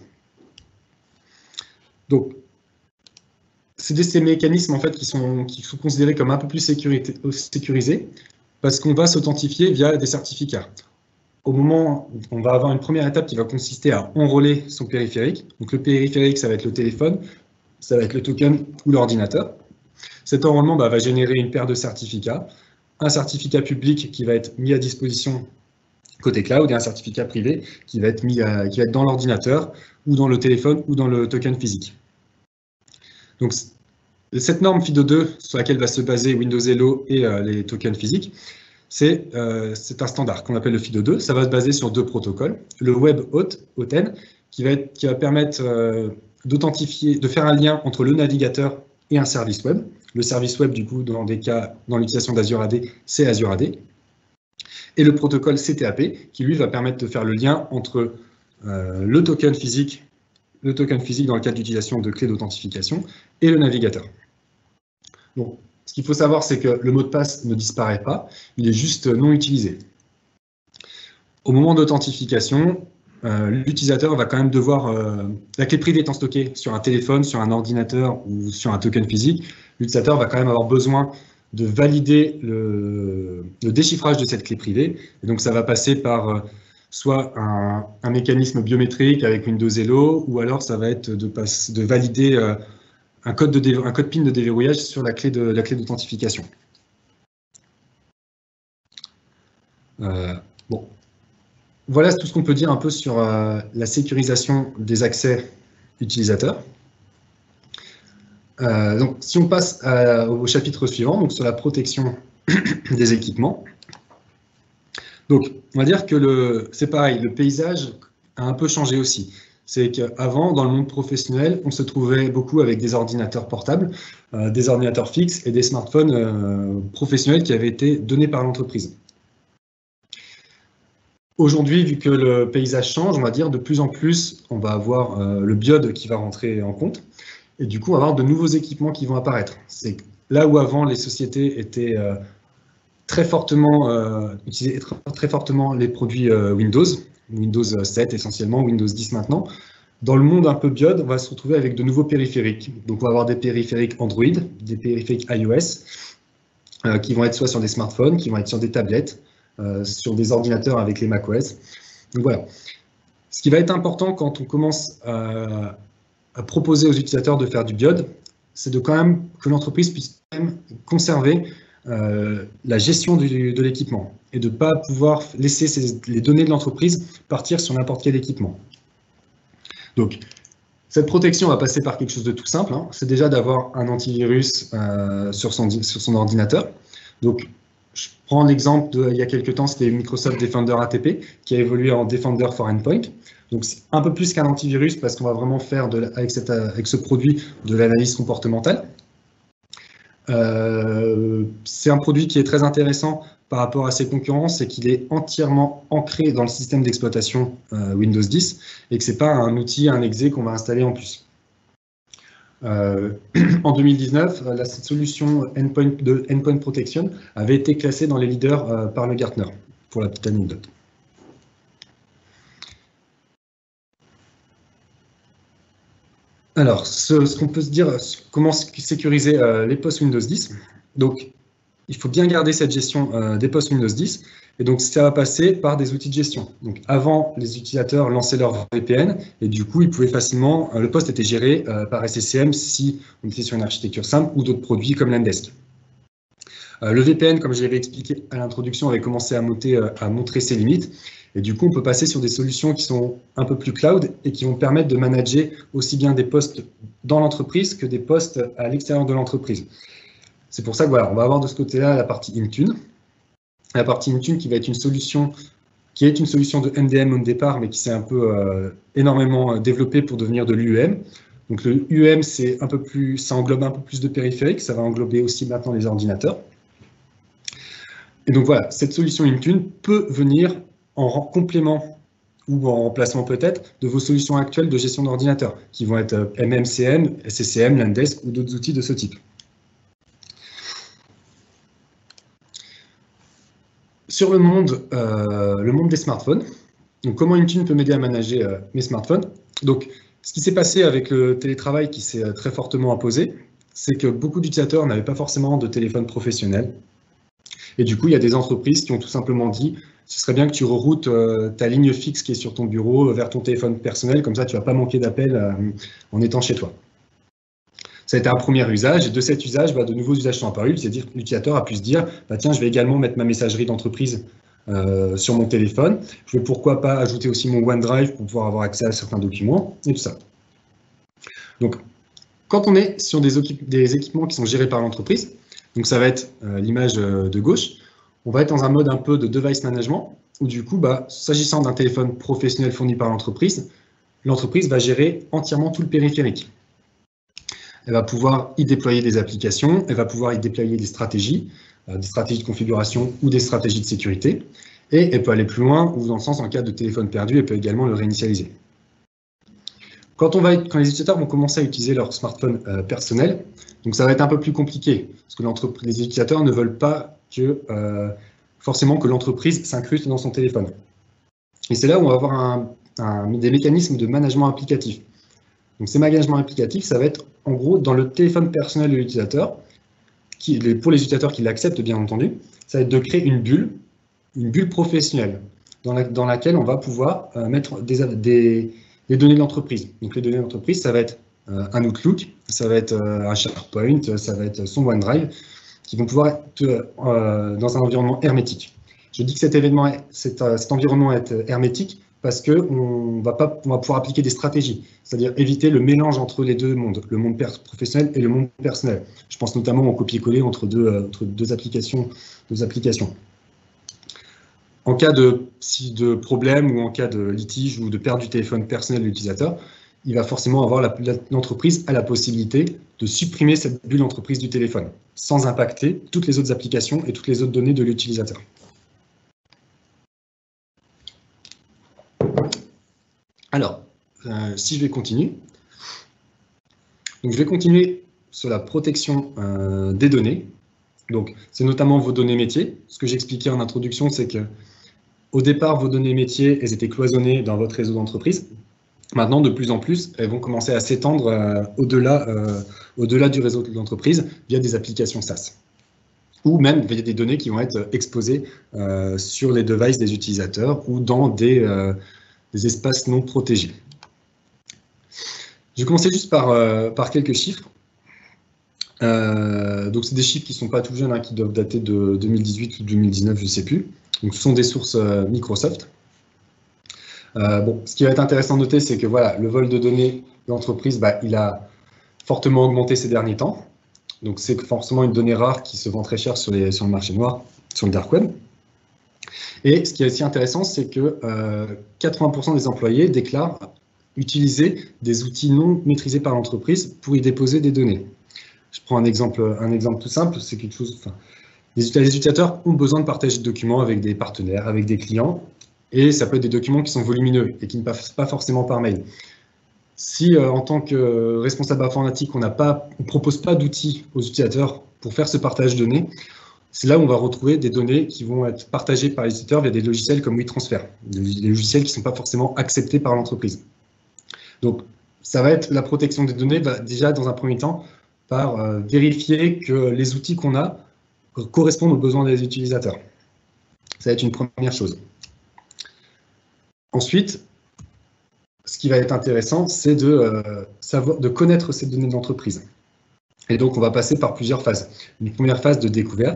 Donc, c'est des ces mécanismes en fait qui sont, qui sont considérés comme un peu plus sécurisés, parce qu'on va s'authentifier via des certificats. Au moment, on va avoir une première étape qui va consister à enrôler son périphérique. Donc le périphérique, ça va être le téléphone, ça va être le token ou l'ordinateur. Cet enrôlement bah, va générer une paire de certificats, un certificat public qui va être mis à disposition côté cloud et un certificat privé qui va être mis à, qui va être dans l'ordinateur ou dans le téléphone ou dans le token physique. Donc cette norme F I D O deux sur laquelle va se baser Windows Hello et euh, les tokens physiques, c'est euh, un standard qu'on appelle le F I D O deux. Ça va se baser sur deux protocoles. Le Web Auth, O T N, qui va, être, qui va permettre euh, d'authentifier, de faire un lien entre le navigateur et un service web. Le service web, du coup, dans des cas, dans l'utilisation d'Azure A D, c'est Azure A D. Et le protocole C T A P, qui lui va permettre de faire le lien entre euh, le token physique, le token physique dans le cadre d'utilisation de clés d'authentification, et le navigateur. Donc, ce qu'il faut savoir, c'est que le mot de passe ne disparaît pas, il est juste non utilisé. Au moment d'authentification, euh, l'utilisateur va quand même devoir, euh, la clé privée étant stockée sur un téléphone, sur un ordinateur ou sur un token physique, l'utilisateur va quand même avoir besoin de valider le, le déchiffrage de cette clé privée. Et donc ça va passer par euh, soit un, un mécanisme biométrique avec Windows Hello, ou alors ça va être de, passe, de valider euh, un, code de un code PIN de déverrouillage sur la clé de la clé d'authentification. Euh, bon. Voilà tout ce qu'on peut dire un peu sur euh, la sécurisation des accès utilisateurs. Euh, donc, si on passe à, au chapitre suivant, donc sur la protection des équipements. Donc, on va dire que c'est pareil, le paysage a un peu changé aussi. C'est qu'avant, dans le monde professionnel, on se trouvait beaucoup avec des ordinateurs portables, euh, des ordinateurs fixes et des smartphones euh, professionnels qui avaient été donnés par l'entreprise. Aujourd'hui, vu que le paysage change, on va dire de plus en plus, on va avoir euh, le biode qui va rentrer en compte. Et du coup, on va avoir de nouveaux équipements qui vont apparaître. C'est là où avant, les sociétés étaient euh, très fortement, euh, utilisaient très, très fortement les produits euh, Windows, Windows sept essentiellement, Windows dix maintenant. Dans le monde un peu biode, on va se retrouver avec de nouveaux périphériques. Donc, on va avoir des périphériques Android, des périphériques iOS, euh, qui vont être soit sur des smartphones, qui vont être sur des tablettes, euh, sur des ordinateurs avec les macOS. Donc voilà. Ce qui va être important quand on commence à à proposer aux utilisateurs de faire du biode, c'est de quand même que l'entreprise puisse quand même conserver euh, la gestion du, de l'équipement et de ne pas pouvoir laisser ces, les données de l'entreprise partir sur n'importe quel équipement. Donc, cette protection va passer par quelque chose de tout simple, hein. C'est déjà d'avoir un antivirus euh, sur, son, sur son ordinateur. Donc, je prends l'exemple d'il y a quelques temps, c'était Microsoft Defender A T P, qui a évolué en Defender for Endpoint. Donc, c'est un peu plus qu'un antivirus parce qu'on va vraiment faire de, avec, cette, avec ce produit de l'analyse comportementale. Euh, c'est un produit qui est très intéressant par rapport à ses concurrents, c'est qu'il est entièrement ancré dans le système d'exploitation euh, Windows dix et que ce n'est pas un outil, un exe qu'on va installer en plus. Euh, en deux mille dix-neuf, la solution Endpoint, de Endpoint Protection avait été classée dans les leaders euh, par le Gartner, pour la petite anecdote. Alors, ce, ce qu'on peut se dire, comment sécuriser euh, les postes Windows dix. Donc, il faut bien garder cette gestion euh, des postes Windows dix. Et donc, ça va passer par des outils de gestion. Donc, avant, les utilisateurs lançaient leur V P N et du coup, ils pouvaient facilement, euh, le poste était géré euh, par S C C M si on était sur une architecture simple ou d'autres produits comme Landesk. Euh, le V P N, comme je l'avais expliqué à l'introduction, avait commencé à, monter, euh, à montrer ses limites. Et du coup, on peut passer sur des solutions qui sont un peu plus cloud et qui vont permettre de manager aussi bien des postes dans l'entreprise que des postes à l'extérieur de l'entreprise. C'est pour ça que voilà, on va avoir de ce côté-là la partie Intune. La partie Intune qui va être une solution qui est une solution de M D M au départ, mais qui s'est un peu euh, énormément développée pour devenir de l'U E M. Donc le U E M, c'est un peu plus, ça englobe un peu plus de périphériques, ça va englober aussi maintenant les ordinateurs. Et donc voilà, cette solution Intune peut venir en complément ou en remplacement peut-être de vos solutions actuelles de gestion d'ordinateur, qui vont être M M C M, S C C M, Landesk ou d'autres outils de ce type. Sur le monde, euh, le monde des smartphones, donc comment Intune peut m'aider à manager euh, mes smartphones. Donc, ce qui s'est passé avec le télétravail qui s'est très fortement imposé, c'est que beaucoup d'utilisateurs n'avaient pas forcément de téléphone professionnel. Et du coup, il y a des entreprises qui ont tout simplement dit ce serait bien que tu reroutes euh, ta ligne fixe qui est sur ton bureau vers ton téléphone personnel, comme ça tu ne vas pas manquer d'appels euh, en étant chez toi. Ça a été un premier usage, et de cet usage, bah, de nouveaux usages sont apparus, c'est-à-dire que l'utilisateur a pu se dire bah, tiens, je vais également mettre ma messagerie d'entreprise euh, sur mon téléphone, je vais pourquoi pas ajouter aussi mon OneDrive pour pouvoir avoir accès à certains documents, et tout ça. Donc, quand on est sur des, des équipements qui sont gérés par l'entreprise, donc ça va être euh, l'image de gauche, on va être dans un mode un peu de device management, où du coup, bah, s'agissant d'un téléphone professionnel fourni par l'entreprise, l'entreprise va gérer entièrement tout le périphérique. Elle va pouvoir y déployer des applications, elle va pouvoir y déployer des stratégies, euh, des stratégies de configuration ou des stratégies de sécurité, et elle peut aller plus loin, ou dans le sens, en cas de téléphone perdu, elle peut également le réinitialiser. Quand, on va être, quand les utilisateurs vont commencer à utiliser leur smartphone euh, personnel, donc ça va être un peu plus compliqué, parce que les utilisateurs ne veulent pas que, euh, forcément que l'entreprise s'incruste dans son téléphone. Et c'est là où on va avoir un, un, des mécanismes de management applicatif. Donc ces managements applicatifs, ça va être en gros dans le téléphone personnel de l'utilisateur, pour les utilisateurs qui l'acceptent bien entendu, ça va être de créer une bulle, une bulle professionnelle, dans, la, dans laquelle on va pouvoir euh, mettre des, des, des données de l'entreprise. Donc les données de l'entreprise, ça va être euh, un Outlook, ça va être euh, un SharePoint, ça va être son OneDrive, qui vont pouvoir être euh, dans un environnement hermétique. Je dis que cet, événement, cet, euh, cet environnement est hermétique parce qu'on va, pas, on va pouvoir appliquer des stratégies, c'est-à-dire éviter le mélange entre les deux mondes, le monde professionnel et le monde personnel. Je pense notamment au copier-coller entre deux, euh, entre deux applications, deux applications. En cas de, si de problème ou en cas de litige ou de perte du téléphone personnel de l'utilisateur, il va forcément avoir l'entreprise a la possibilité de supprimer cette bulle entreprise du téléphone, sans impacter toutes les autres applications et toutes les autres données de l'utilisateur. Alors, euh, si je vais continuer, donc je vais continuer sur la protection euh, des données. Donc, c'est notamment vos données métiers. Ce que j'expliquais en introduction, c'est que au départ, vos données métiers, elles étaient cloisonnées dans votre réseau d'entreprise. Maintenant, de plus en plus, elles vont commencer à s'étendre euh, au-delà euh, au-delà du réseau de l'entreprise via des applications SaaS. Ou même via des données qui vont être exposées euh, sur les devices des utilisateurs ou dans des, euh, des espaces non protégés. Je vais commencer juste par, euh, par quelques chiffres. Euh, donc, c'est des chiffres qui ne sont pas tout jeunes, hein, qui doivent dater de deux mille dix-huit ou deux mille dix-neuf, je ne sais plus. Donc, ce sont des sources euh, Microsoft. Euh, bon, ce qui va être intéressant de noter, c'est que voilà, le vol de données de l'entreprise, bah, il a fortement augmenté ces derniers temps. Donc, c'est forcément une donnée rare qui se vend très cher sur, les, sur le marché noir, sur le dark web. Et ce qui est aussi intéressant, c'est que euh, quatre-vingts pour cent des employés déclarent utiliser des outils non maîtrisés par l'entreprise pour y déposer des données. Je prends un exemple, un exemple tout simple, c'est quelque chose. Enfin, les utilisateurs ont besoin de partager des documents avec des partenaires, avec des clients, et ça peut être des documents qui sont volumineux et qui ne passent pas forcément par mail. Si, euh, en tant que responsable informatique, on ne propose pas d'outils aux utilisateurs pour faire ce partage de données, c'est là où on va retrouver des données qui vont être partagées par les utilisateurs via des logiciels comme WeTransfer, des logiciels qui ne sont pas forcément acceptés par l'entreprise. Donc, ça va être la protection des données, va déjà dans un premier temps, par euh, vérifier que les outils qu'on a correspondent aux besoins des utilisateurs. Ça va être une première chose. Ensuite, ce qui va être intéressant, c'est de, euh, savoir, de connaître ces données d'entreprise. Et donc, on va passer par plusieurs phases. Une première phase de découverte,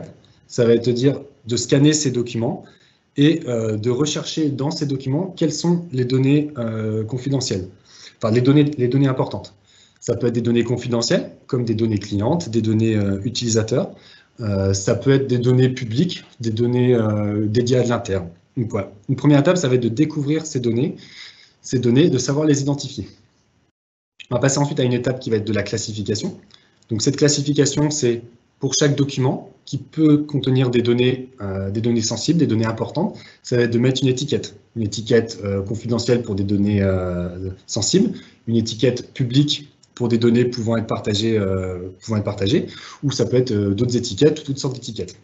ça va être de dire de scanner ces documents et euh, de rechercher dans ces documents quelles sont les données euh, confidentielles, enfin les données, les données importantes. Ça peut être des données confidentielles, comme des données clientes, des données euh, utilisateurs. Euh, ça peut être des données publiques, des données euh, dédiées à de l'interne. Donc voilà. Une première étape, ça va être de découvrir ces données, ces données, de savoir les identifier. On va passer ensuite à une étape qui va être de la classification. Donc cette classification, c'est pour chaque document qui peut contenir des données, euh, des données sensibles, des données importantes, ça va être de mettre une étiquette. Une étiquette euh, confidentielle pour des données euh, sensibles, une étiquette publique pour des données pouvant être partagées, euh, pouvant être partagées, ou ça peut être euh, d'autres étiquettes, toutes sortes d'étiquettes.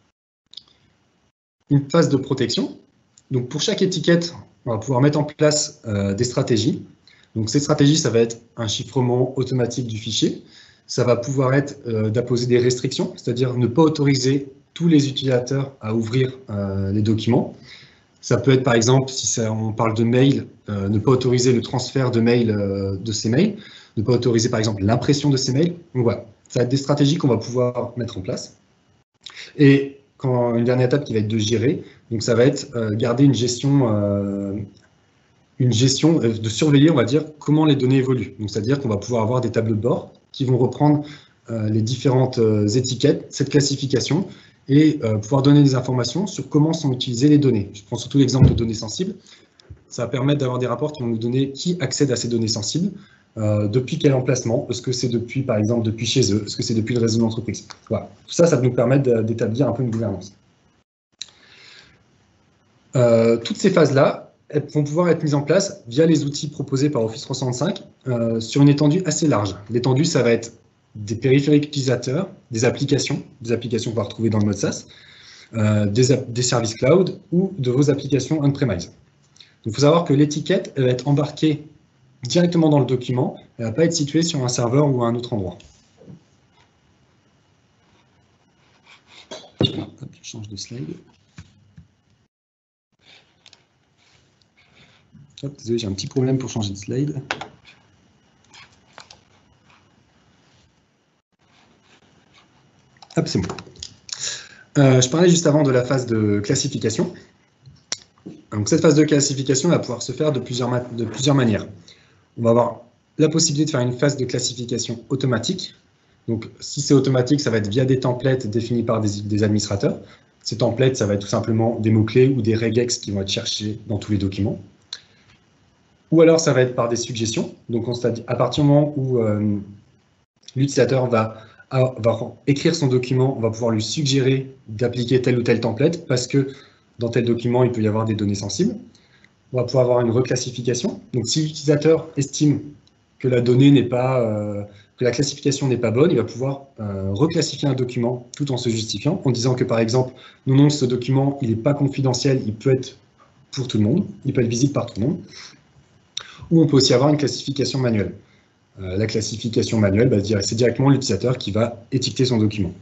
Une phase de protection. Donc pour chaque étiquette, on va pouvoir mettre en place euh, des stratégies. Donc ces stratégies, ça va être un chiffrement automatique du fichier. Ça va pouvoir être euh, d'apposer des restrictions, c'est-à-dire ne pas autoriser tous les utilisateurs à ouvrir euh, les documents. Ça peut être par exemple, si ça, on parle de mail, euh, ne pas autoriser le transfert de mail euh, de ces mails, ne pas autoriser par exemple l'impression de ces mails. Donc voilà, ça va être des stratégies qu'on va pouvoir mettre en place. Et quand, une dernière étape qui va être de gérer, donc ça va être euh, garder une gestion, euh, une gestion euh, de surveiller, on va dire, comment les données évoluent. Donc c'est-à-dire qu'on va pouvoir avoir des tableaux de bord qui vont reprendre euh, les différentes euh, étiquettes, cette classification, et euh, pouvoir donner des informations sur comment sont utilisées les données. Je prends surtout l'exemple de données sensibles. Ça va permettre d'avoir des rapports qui vont nous donner qui accède à ces données sensibles, euh, depuis quel emplacement, est-ce que c'est depuis, par exemple, depuis chez eux, est-ce que c'est depuis le réseau de l'entreprise. Voilà. Tout ça, ça va nous permettre d'établir un peu une gouvernance. Euh, toutes ces phases-là, elles vont pouvoir être mises en place via les outils proposés par Office trois cent soixante-cinq euh, sur une étendue assez large. L'étendue, ça va être des périphériques utilisateurs, des applications, des applications qu'on va retrouver dans le mode SaaS, euh, des, des services cloud ou de vos applications on-premise. Donc, il faut savoir que l'étiquette va être embarquée directement dans le document, elle ne va pas être située sur un serveur ou à un autre endroit. Hop, je change de slide. Hop, désolé, j'ai un petit problème pour changer de slide. Hop, c'est bon. Euh, je parlais juste avant de la phase de classification. Donc, cette phase de classification va pouvoir se faire de plusieurs, de plusieurs manières. On va avoir la possibilité de faire une phase de classification automatique. Donc, si c'est automatique, ça va être via des templates définis par des, des administrateurs. Ces templates, ça va être tout simplement des mots-clés ou des regex qui vont être cherchés dans tous les documents. Ou alors, ça va être par des suggestions. Donc, on à partir du moment où euh, l'utilisateur va, va écrire son document, on va pouvoir lui suggérer d'appliquer tel ou tel template parce que dans tel document, il peut y avoir des données sensibles. On va pouvoir avoir une reclassification. Donc, si l'utilisateur estime que la donnée n'est pas, euh, que la classification n'est pas bonne, il va pouvoir euh, reclassifier un document tout en se justifiant, en disant que, par exemple, non, non, ce document, il n'est pas confidentiel, il peut être pour tout le monde, il peut être visible par tout le monde. Ou on peut aussi avoir une classification manuelle. Euh, la classification manuelle, bah, c'est directement l'utilisateur qui va étiqueter son document.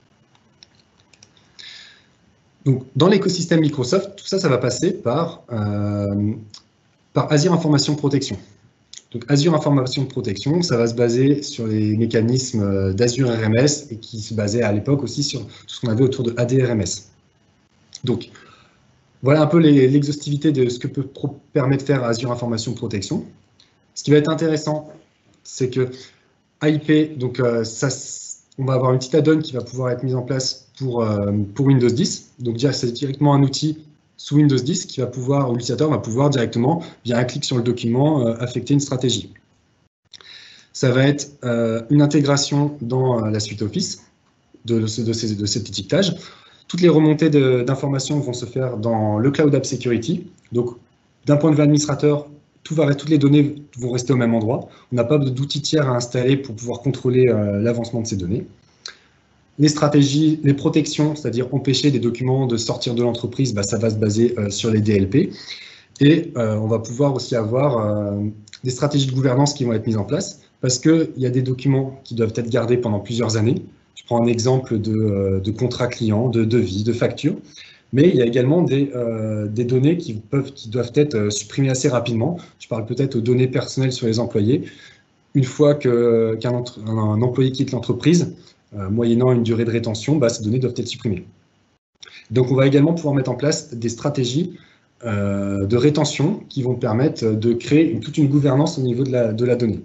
Donc, dans l'écosystème Microsoft, tout ça, ça va passer par, euh, par Azure Information Protection. Donc, Azure Information Protection, ça va se baser sur les mécanismes d'Azure R M S et qui se basait à l'époque aussi sur tout ce qu'on avait autour de A D R M S. Donc, voilà un peu l'exhaustivité de ce que peut permettre de faire Azure Information Protection. Ce qui va être intéressant, c'est que A I P, donc euh, ça, on va avoir une petite add-on qui va pouvoir être mise en place pour, euh, pour Windows dix. Donc c'est directement un outil sous Windows dix qui va pouvoir, où l'utilisateur va pouvoir directement, via un clic sur le document, euh, affecter une stratégie. Ça va être euh, une intégration dans euh, la suite Office de, de, de, ces, de cet étiquetage. Toutes les remontées d'informations vont se faire dans le Cloud App Security. Donc, d'un point de vue administrateur, tout va, toutes les données vont rester au même endroit. On n'a pas d'outils tiers à installer pour pouvoir contrôler euh, l'avancement de ces données. Les stratégies, les protections, c'est-à-dire empêcher des documents de sortir de l'entreprise, bah, ça va se baser euh, sur les D L P. Et euh, on va pouvoir aussi avoir euh, des stratégies de gouvernance qui vont être mises en place parce qu'il y a des documents qui doivent être gardés pendant plusieurs années. Je prends un exemple de, euh, de contrat client, de devis, de facture. Mais il y a également des, euh, des données qui, peuvent, qui doivent être euh, supprimées assez rapidement. Je parle peut-être aux données personnelles sur les employés. Une fois que, qu'un un employé quitte l'entreprise, euh, moyennant une durée de rétention, bah, ces données doivent être supprimées. Donc, on va également pouvoir mettre en place des stratégies euh, de rétention qui vont permettre de créer une, toute une gouvernance au niveau de la, de la donnée.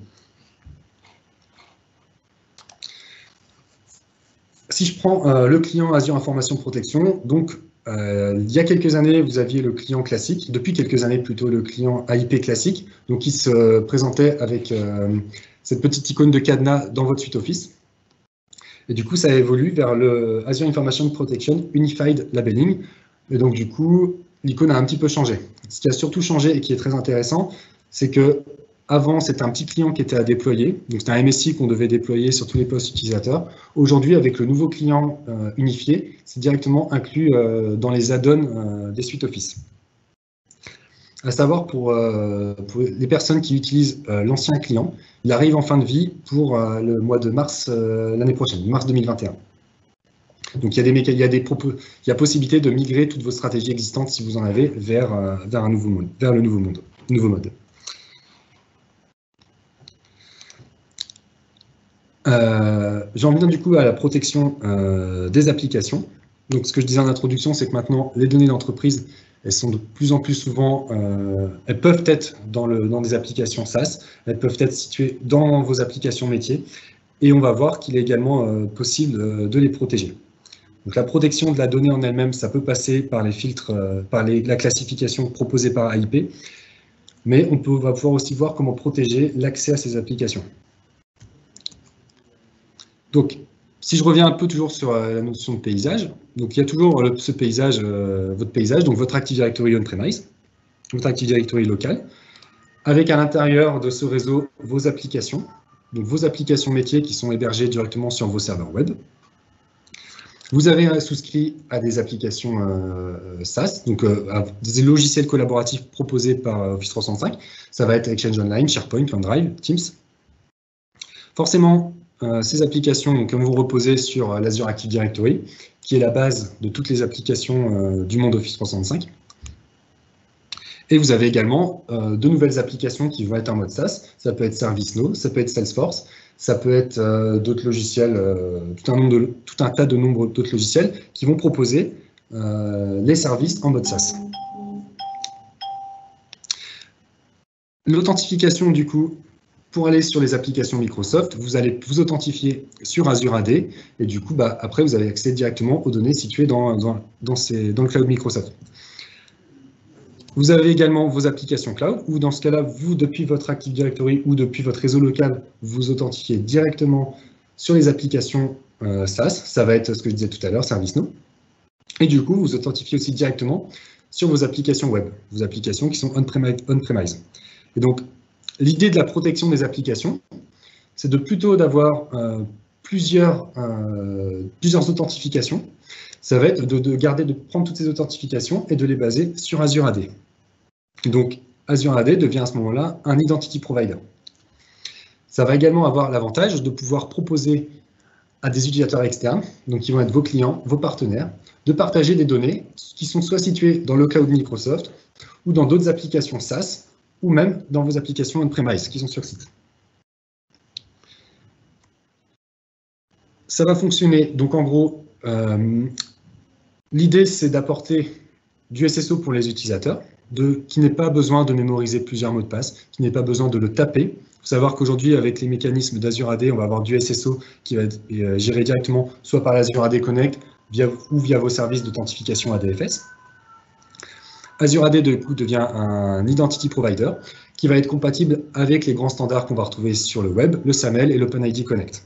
Si je prends euh, le client Azure Information Protection, donc euh, il y a quelques années, vous aviez le client classique, depuis quelques années plutôt le client A I P classique, donc qui se présentait avec euh, cette petite icône de cadenas dans votre suite Office. Et du coup, ça évolue vers le Azure Information Protection Unified Labeling. Et donc du coup, l'icône a un petit peu changé. Ce qui a surtout changé et qui est très intéressant, c'est que avant, c'était un petit client qui était à déployer. Donc, c'était un M S I qu'on devait déployer sur tous les postes utilisateurs. Aujourd'hui, avec le nouveau client euh, unifié, c'est directement inclus euh, dans les add-ons euh, des suites Office. À savoir, pour, euh, pour les personnes qui utilisent euh, l'ancien client, il arrive en fin de vie pour euh, le mois de mars euh, l'année prochaine, mars deux mille vingt et un. Donc, il y a, des, il, y a des propos, il y a possibilité de migrer toutes vos stratégies existantes, si vous en avez, vers, euh, vers, un nouveau mode, vers le nouveau, monde, nouveau mode. Euh, J'en viens du coup à la protection euh, des applications. Donc, ce que je disais en introduction, c'est que maintenant, les données d'entreprise, elles sont de plus en plus souvent, euh, elles peuvent être dans, le, dans des applications SaaS, elles peuvent être situées dans vos applications métiers, et on va voir qu'il est également euh, possible euh, de les protéger. Donc, la protection de la donnée en elle-même, ça peut passer par les filtres, euh, par les, la classification proposée par A I P, mais on peut, on va pouvoir aussi voir comment protéger l'accès à ces applications. Donc, si je reviens un peu toujours sur la notion de paysage, donc il y a toujours le, ce paysage, euh, votre paysage, donc votre Active Directory on-premise, votre Active Directory local, avec à l'intérieur de ce réseau vos applications, donc vos applications métiers qui sont hébergées directement sur vos serveurs web. Vous avez souscrit à des applications euh, SaaS, donc euh, à des logiciels collaboratifs proposés par Office trois cent soixante-cinq. Ça va être Exchange Online, SharePoint, OneDrive, Teams. Forcément, Euh, ces applications donc, vont reposer sur euh, l'Azure Active Directory, qui est la base de toutes les applications euh, du monde Office trois cent soixante-cinq. Et vous avez également euh, de nouvelles applications qui vont être en mode SaaS. Ça peut être ServiceNow, ça peut être Salesforce, ça peut être euh, d'autres logiciels, euh, tout, un nombre de, tout un tas de nombre d'autres logiciels qui vont proposer euh, les services en mode SaaS. L'authentification, du coup, pour aller sur les applications Microsoft, vous allez vous authentifier sur Azure A D et du coup, bah, après, vous avez accès directement aux données situées dans, dans, dans, ces, dans le cloud Microsoft. Vous avez également vos applications cloud où, dans ce cas-là, vous, depuis votre Active Directory ou depuis votre réseau local, vous authentifiez directement sur les applications euh, SaaS. Ça va être ce que je disais tout à l'heure, ServiceNow. Et du coup, vous authentifiez aussi directement sur vos applications web, vos applications qui sont on-premise. Et donc, l'idée de la protection des applications, c'est de plutôt d'avoir euh, plusieurs, euh, plusieurs authentifications. Ça va être de, de garder, de prendre toutes ces authentifications et de les baser sur Azure A D. Donc, Azure A D devient à ce moment-là un identity provider. Ça va également avoir l'avantage de pouvoir proposer à des utilisateurs externes, donc qui vont être vos clients, vos partenaires, de partager des données qui sont soit situées dans le cloud Microsoft ou dans d'autres applications SaaS, ou même dans vos applications on-premise qui sont sur site. Ça va fonctionner, donc en gros, euh, l'idée c'est d'apporter du S S O pour les utilisateurs, de, qui n'ait pas besoin de mémoriser plusieurs mots de passe, qui n'ait pas besoin de le taper. Il faut savoir qu'aujourd'hui, avec les mécanismes d'Azure A D, on va avoir du S S O qui va être euh, géré directement soit par l'Azure A D Connect via, ou via vos services d'authentification A D F S. Azure A D, de coup, devient un identity provider qui va être compatible avec les grands standards qu'on va retrouver sur le web, le SAML et l'OpenID Connect.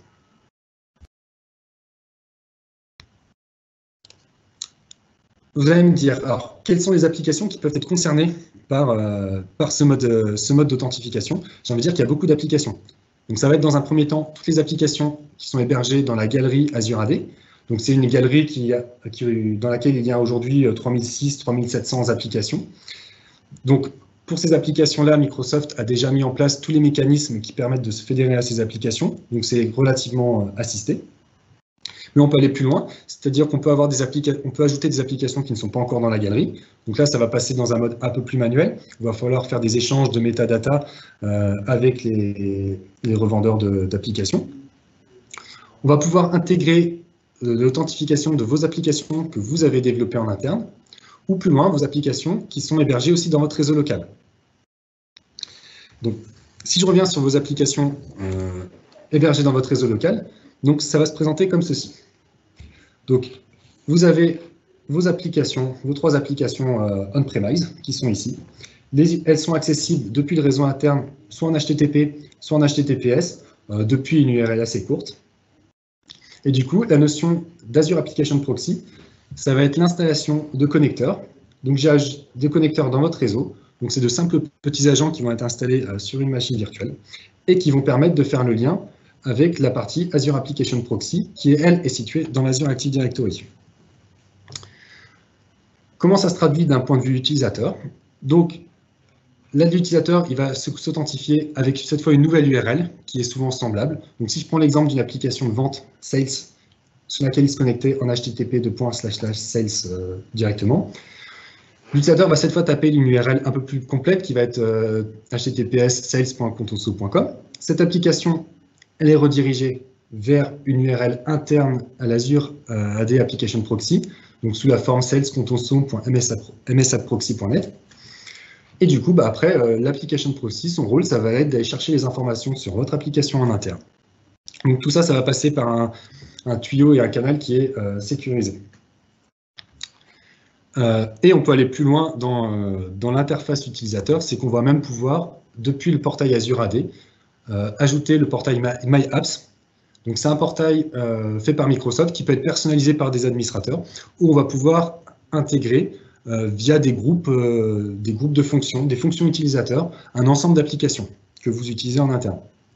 Vous allez me dire, alors, quelles sont les applications qui peuvent être concernées par, euh, par ce mode, ce mode d'authentification? J'ai envie de dire qu'il y a beaucoup d'applications. Donc, ça va être dans un premier temps toutes les applications qui sont hébergées dans la galerie Azure A D. Donc, c'est une galerie qui, qui, dans laquelle il y a aujourd'hui trois mille six, trois mille sept cents applications. Donc, pour ces applications-là, Microsoft a déjà mis en place tous les mécanismes qui permettent de se fédérer à ces applications. Donc, c'est relativement assisté. Mais on peut aller plus loin, c'est-à-dire qu'on peut avoir des applications, on peut ajouter des applications qui ne sont pas encore dans la galerie. Donc là, ça va passer dans un mode un peu plus manuel. Il va falloir faire des échanges de métadata euh, avec les, les revendeurs d'applications. On va pouvoir intégrer de l'authentification de vos applications que vous avez développées en interne, ou plus loin, vos applications qui sont hébergées aussi dans votre réseau local. Donc, si je reviens sur vos applications euh, hébergées dans votre réseau local, donc ça va se présenter comme ceci. Donc, vous avez vos applications, vos trois applications euh, on-premise qui sont ici. Les, elles sont accessibles depuis le réseau interne, soit en H T T P, soit en H T T P S, euh, depuis une U R L assez courte. Et du coup, la notion d'Azure Application Proxy, ça va être l'installation de connecteurs. Donc, j'ai des connecteurs dans votre réseau. Donc, c'est de simples petits agents qui vont être installés euh, sur une machine virtuelle et qui vont permettre de faire le lien avec la partie Azure Application Proxy, qui, elle, est située dans l'Azure Active Directory. Comment ça se traduit d'un point de vue utilisateur? Donc, là, l'utilisateur, il va s'authentifier avec cette fois une nouvelle U R L qui est souvent semblable. Donc, si je prends l'exemple d'une application de vente Sales sur laquelle il se connectait en H T T P deux points slash slash sales euh, directement, l'utilisateur va cette fois taper une U R L un peu plus complète qui va être euh, H T T P S sales point contoso point com. Cette application, elle est redirigée vers une U R L interne à l'Azure euh, A D Application Proxy, donc sous la forme sales point contoso point m s a proxy point net. Et du coup, bah, après, euh, l'application proxy, son rôle, ça va être d'aller chercher les informations sur votre application en interne. Donc tout ça, ça va passer par un, un tuyau et un canal qui est euh, sécurisé. Euh, et on peut aller plus loin dans, euh, dans l'interface utilisateur, c'est qu'on va même pouvoir, depuis le portail Azure A D, euh, ajouter le portail My Apps. Donc c'est un portail euh, fait par Microsoft qui peut être personnalisé par des administrateurs, où on va pouvoir intégrer euh, via des groupes, euh, des groupes de fonctions, des fonctions utilisateurs, un ensemble d'applications que vous utilisez en interne.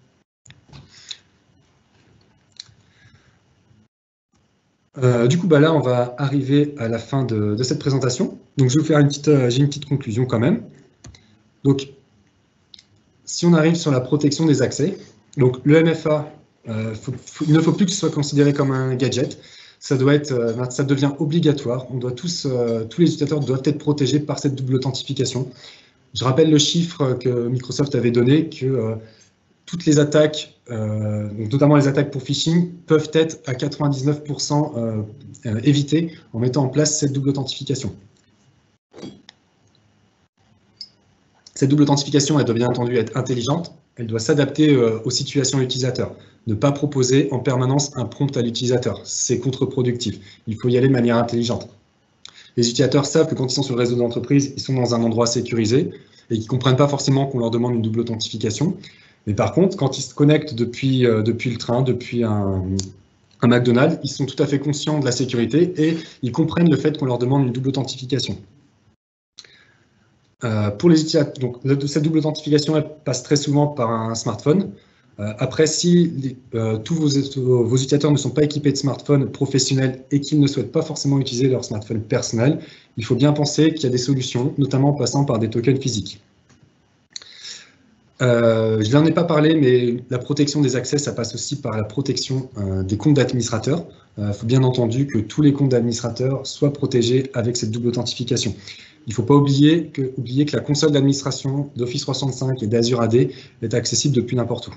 Euh, du coup, bah là, on va arriver à la fin de, de cette présentation. Donc, je vais vous faire une petite, euh, j'ai une petite conclusion quand même. Donc, si on arrive sur la protection des accès, donc le M F A, euh, faut, faut, il ne faut plus que ce soit considéré comme un gadget. Ça doit être, euh, ça devient obligatoire. On doit tous, euh, tous les utilisateurs doivent être protégés par cette double authentification. Je rappelle le chiffre que Microsoft avait donné que euh, toutes les attaques, euh, donc notamment les attaques pour phishing, peuvent être à quatre-vingt-dix-neuf pour cent euh, euh, évitées en mettant en place cette double authentification. Cette double authentification, elle doit bien entendu être intelligente, elle doit s'adapter euh, aux situations utilisateurs. Ne pas proposer en permanence un prompt à l'utilisateur, c'est contre-productif. Il faut y aller de manière intelligente. Les utilisateurs savent que quand ils sont sur le réseau d'entreprise, ils sont dans un endroit sécurisé et qu'ils ne comprennent pas forcément qu'on leur demande une double authentification. Mais par contre, quand ils se connectent depuis, euh, depuis le train, depuis un, un McDonald's, ils sont tout à fait conscients de la sécurité et ils comprennent le fait qu'on leur demande une double authentification. Euh, pour les utilisateurs, donc, cette double authentification, elle passe très souvent par un smartphone. Euh, après, si les, euh, tous vos, vos utilisateurs ne sont pas équipés de smartphones professionnels et qu'ils ne souhaitent pas forcément utiliser leur smartphone personnel, il faut bien penser qu'il y a des solutions, notamment en passant par des tokens physiques. Euh, je n'en ai pas parlé, mais la protection des accès, ça passe aussi par la protection euh, des comptes d'administrateurs. Il euh, faut bien entendu que tous les comptes d'administrateurs soient protégés avec cette double authentification. Il ne faut pas oublier que, oublier que la console d'administration d'Office trois cent soixante-cinq et d'Azure A D est accessible depuis n'importe où.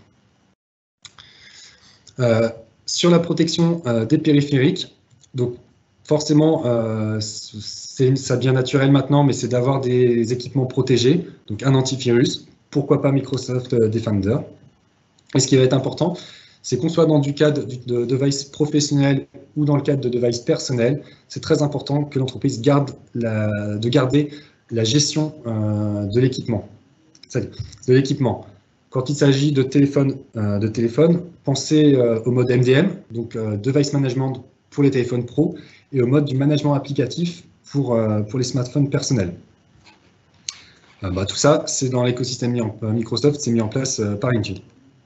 Euh, sur la protection euh, des périphériques, donc forcément, euh, ça devient naturel maintenant, mais c'est d'avoir des équipements protégés, donc un antivirus. Pourquoi pas Microsoft Defender. Et ce qui va être important, c'est qu'on soit dans du cadre de device professionnel ou dans le cadre de device personnel, c'est très important que l'entreprise garde la, de garder la gestion euh, de l'équipement. De l'équipement. Quand il s'agit de téléphone, euh, de téléphone, pensez euh, au mode M D M, donc euh, Device Management pour les téléphones pro, et au mode du management applicatif pour, euh, pour les smartphones personnels. Euh, bah, tout ça, c'est dans l'écosystème Microsoft, c'est mis en place euh, par Intune.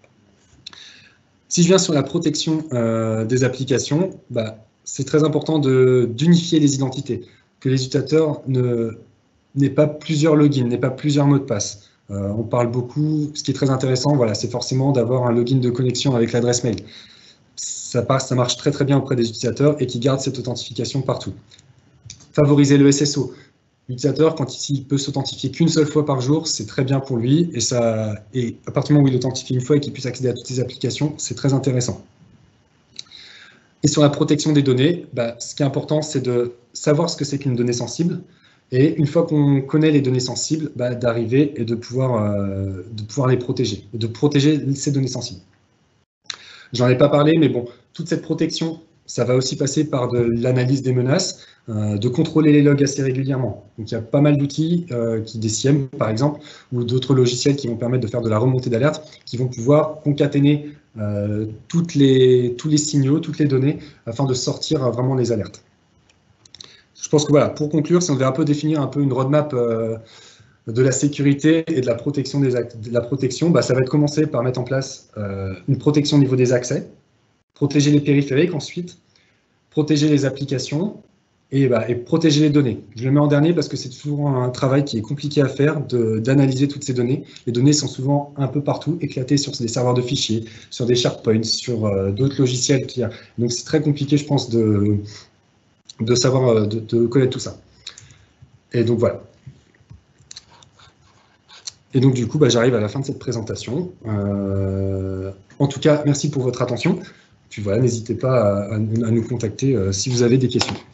Si je viens sur la protection euh, des applications, bah, c'est très important d'unifier les identités, que les utilisateurs n'aient pas plusieurs logins, n'aient pas plusieurs mots de passe. Euh, on parle beaucoup, ce qui est très intéressant, voilà, c'est forcément d'avoir un login de connexion avec l'adresse mail. Ça, passe, ça marche très très bien auprès des utilisateurs et qui gardent cette authentification partout. Favoriser le S S O. L'utilisateur, quand il peut s'authentifier qu'une seule fois par jour, c'est très bien pour lui. Et, ça, et à partir du moment où il authentifie une fois et qu'il puisse accéder à toutes ses applications, c'est très intéressant. Et sur la protection des données, bah, ce qui est important, c'est de savoir ce que c'est qu'une donnée sensible. Et une fois qu'on connaît les données sensibles, bah, d'arriver et de pouvoir, euh, de pouvoir les protéger, de protéger ces données sensibles. J'en ai pas parlé, mais bon, toute cette protection, ça va aussi passer par de l'analyse des menaces, euh, de contrôler les logs assez régulièrement. Donc il y a pas mal d'outils, euh, qui des C I E M par exemple, ou d'autres logiciels qui vont permettre de faire de la remontée d'alerte, qui vont pouvoir concaténer euh, toutes les, tous les signaux, toutes les données, afin de sortir euh, vraiment les alertes. Je pense que voilà, pour conclure, si on devait un peu définir un peu une roadmap euh, de la sécurité et de la protection, des de la protection, bah, ça va être commencer par mettre en place euh, une protection au niveau des accès, protéger les périphériques ensuite, protéger les applications et, bah, et protéger les données. Je le mets en dernier parce que c'est toujours un travail qui est compliqué à faire d'analyser toutes ces données. Les données sont souvent un peu partout, éclatées sur des serveurs de fichiers, sur des SharePoint, sur euh, d'autres logiciels. Donc c'est très compliqué, je pense, de, de savoir, de, de connaître tout ça. Et donc voilà. Et donc du coup, bah, j'arrive à la fin de cette présentation. Euh, en tout cas, merci pour votre attention. Puis voilà, n'hésitez pas à, à, à nous contacter euh, si vous avez des questions.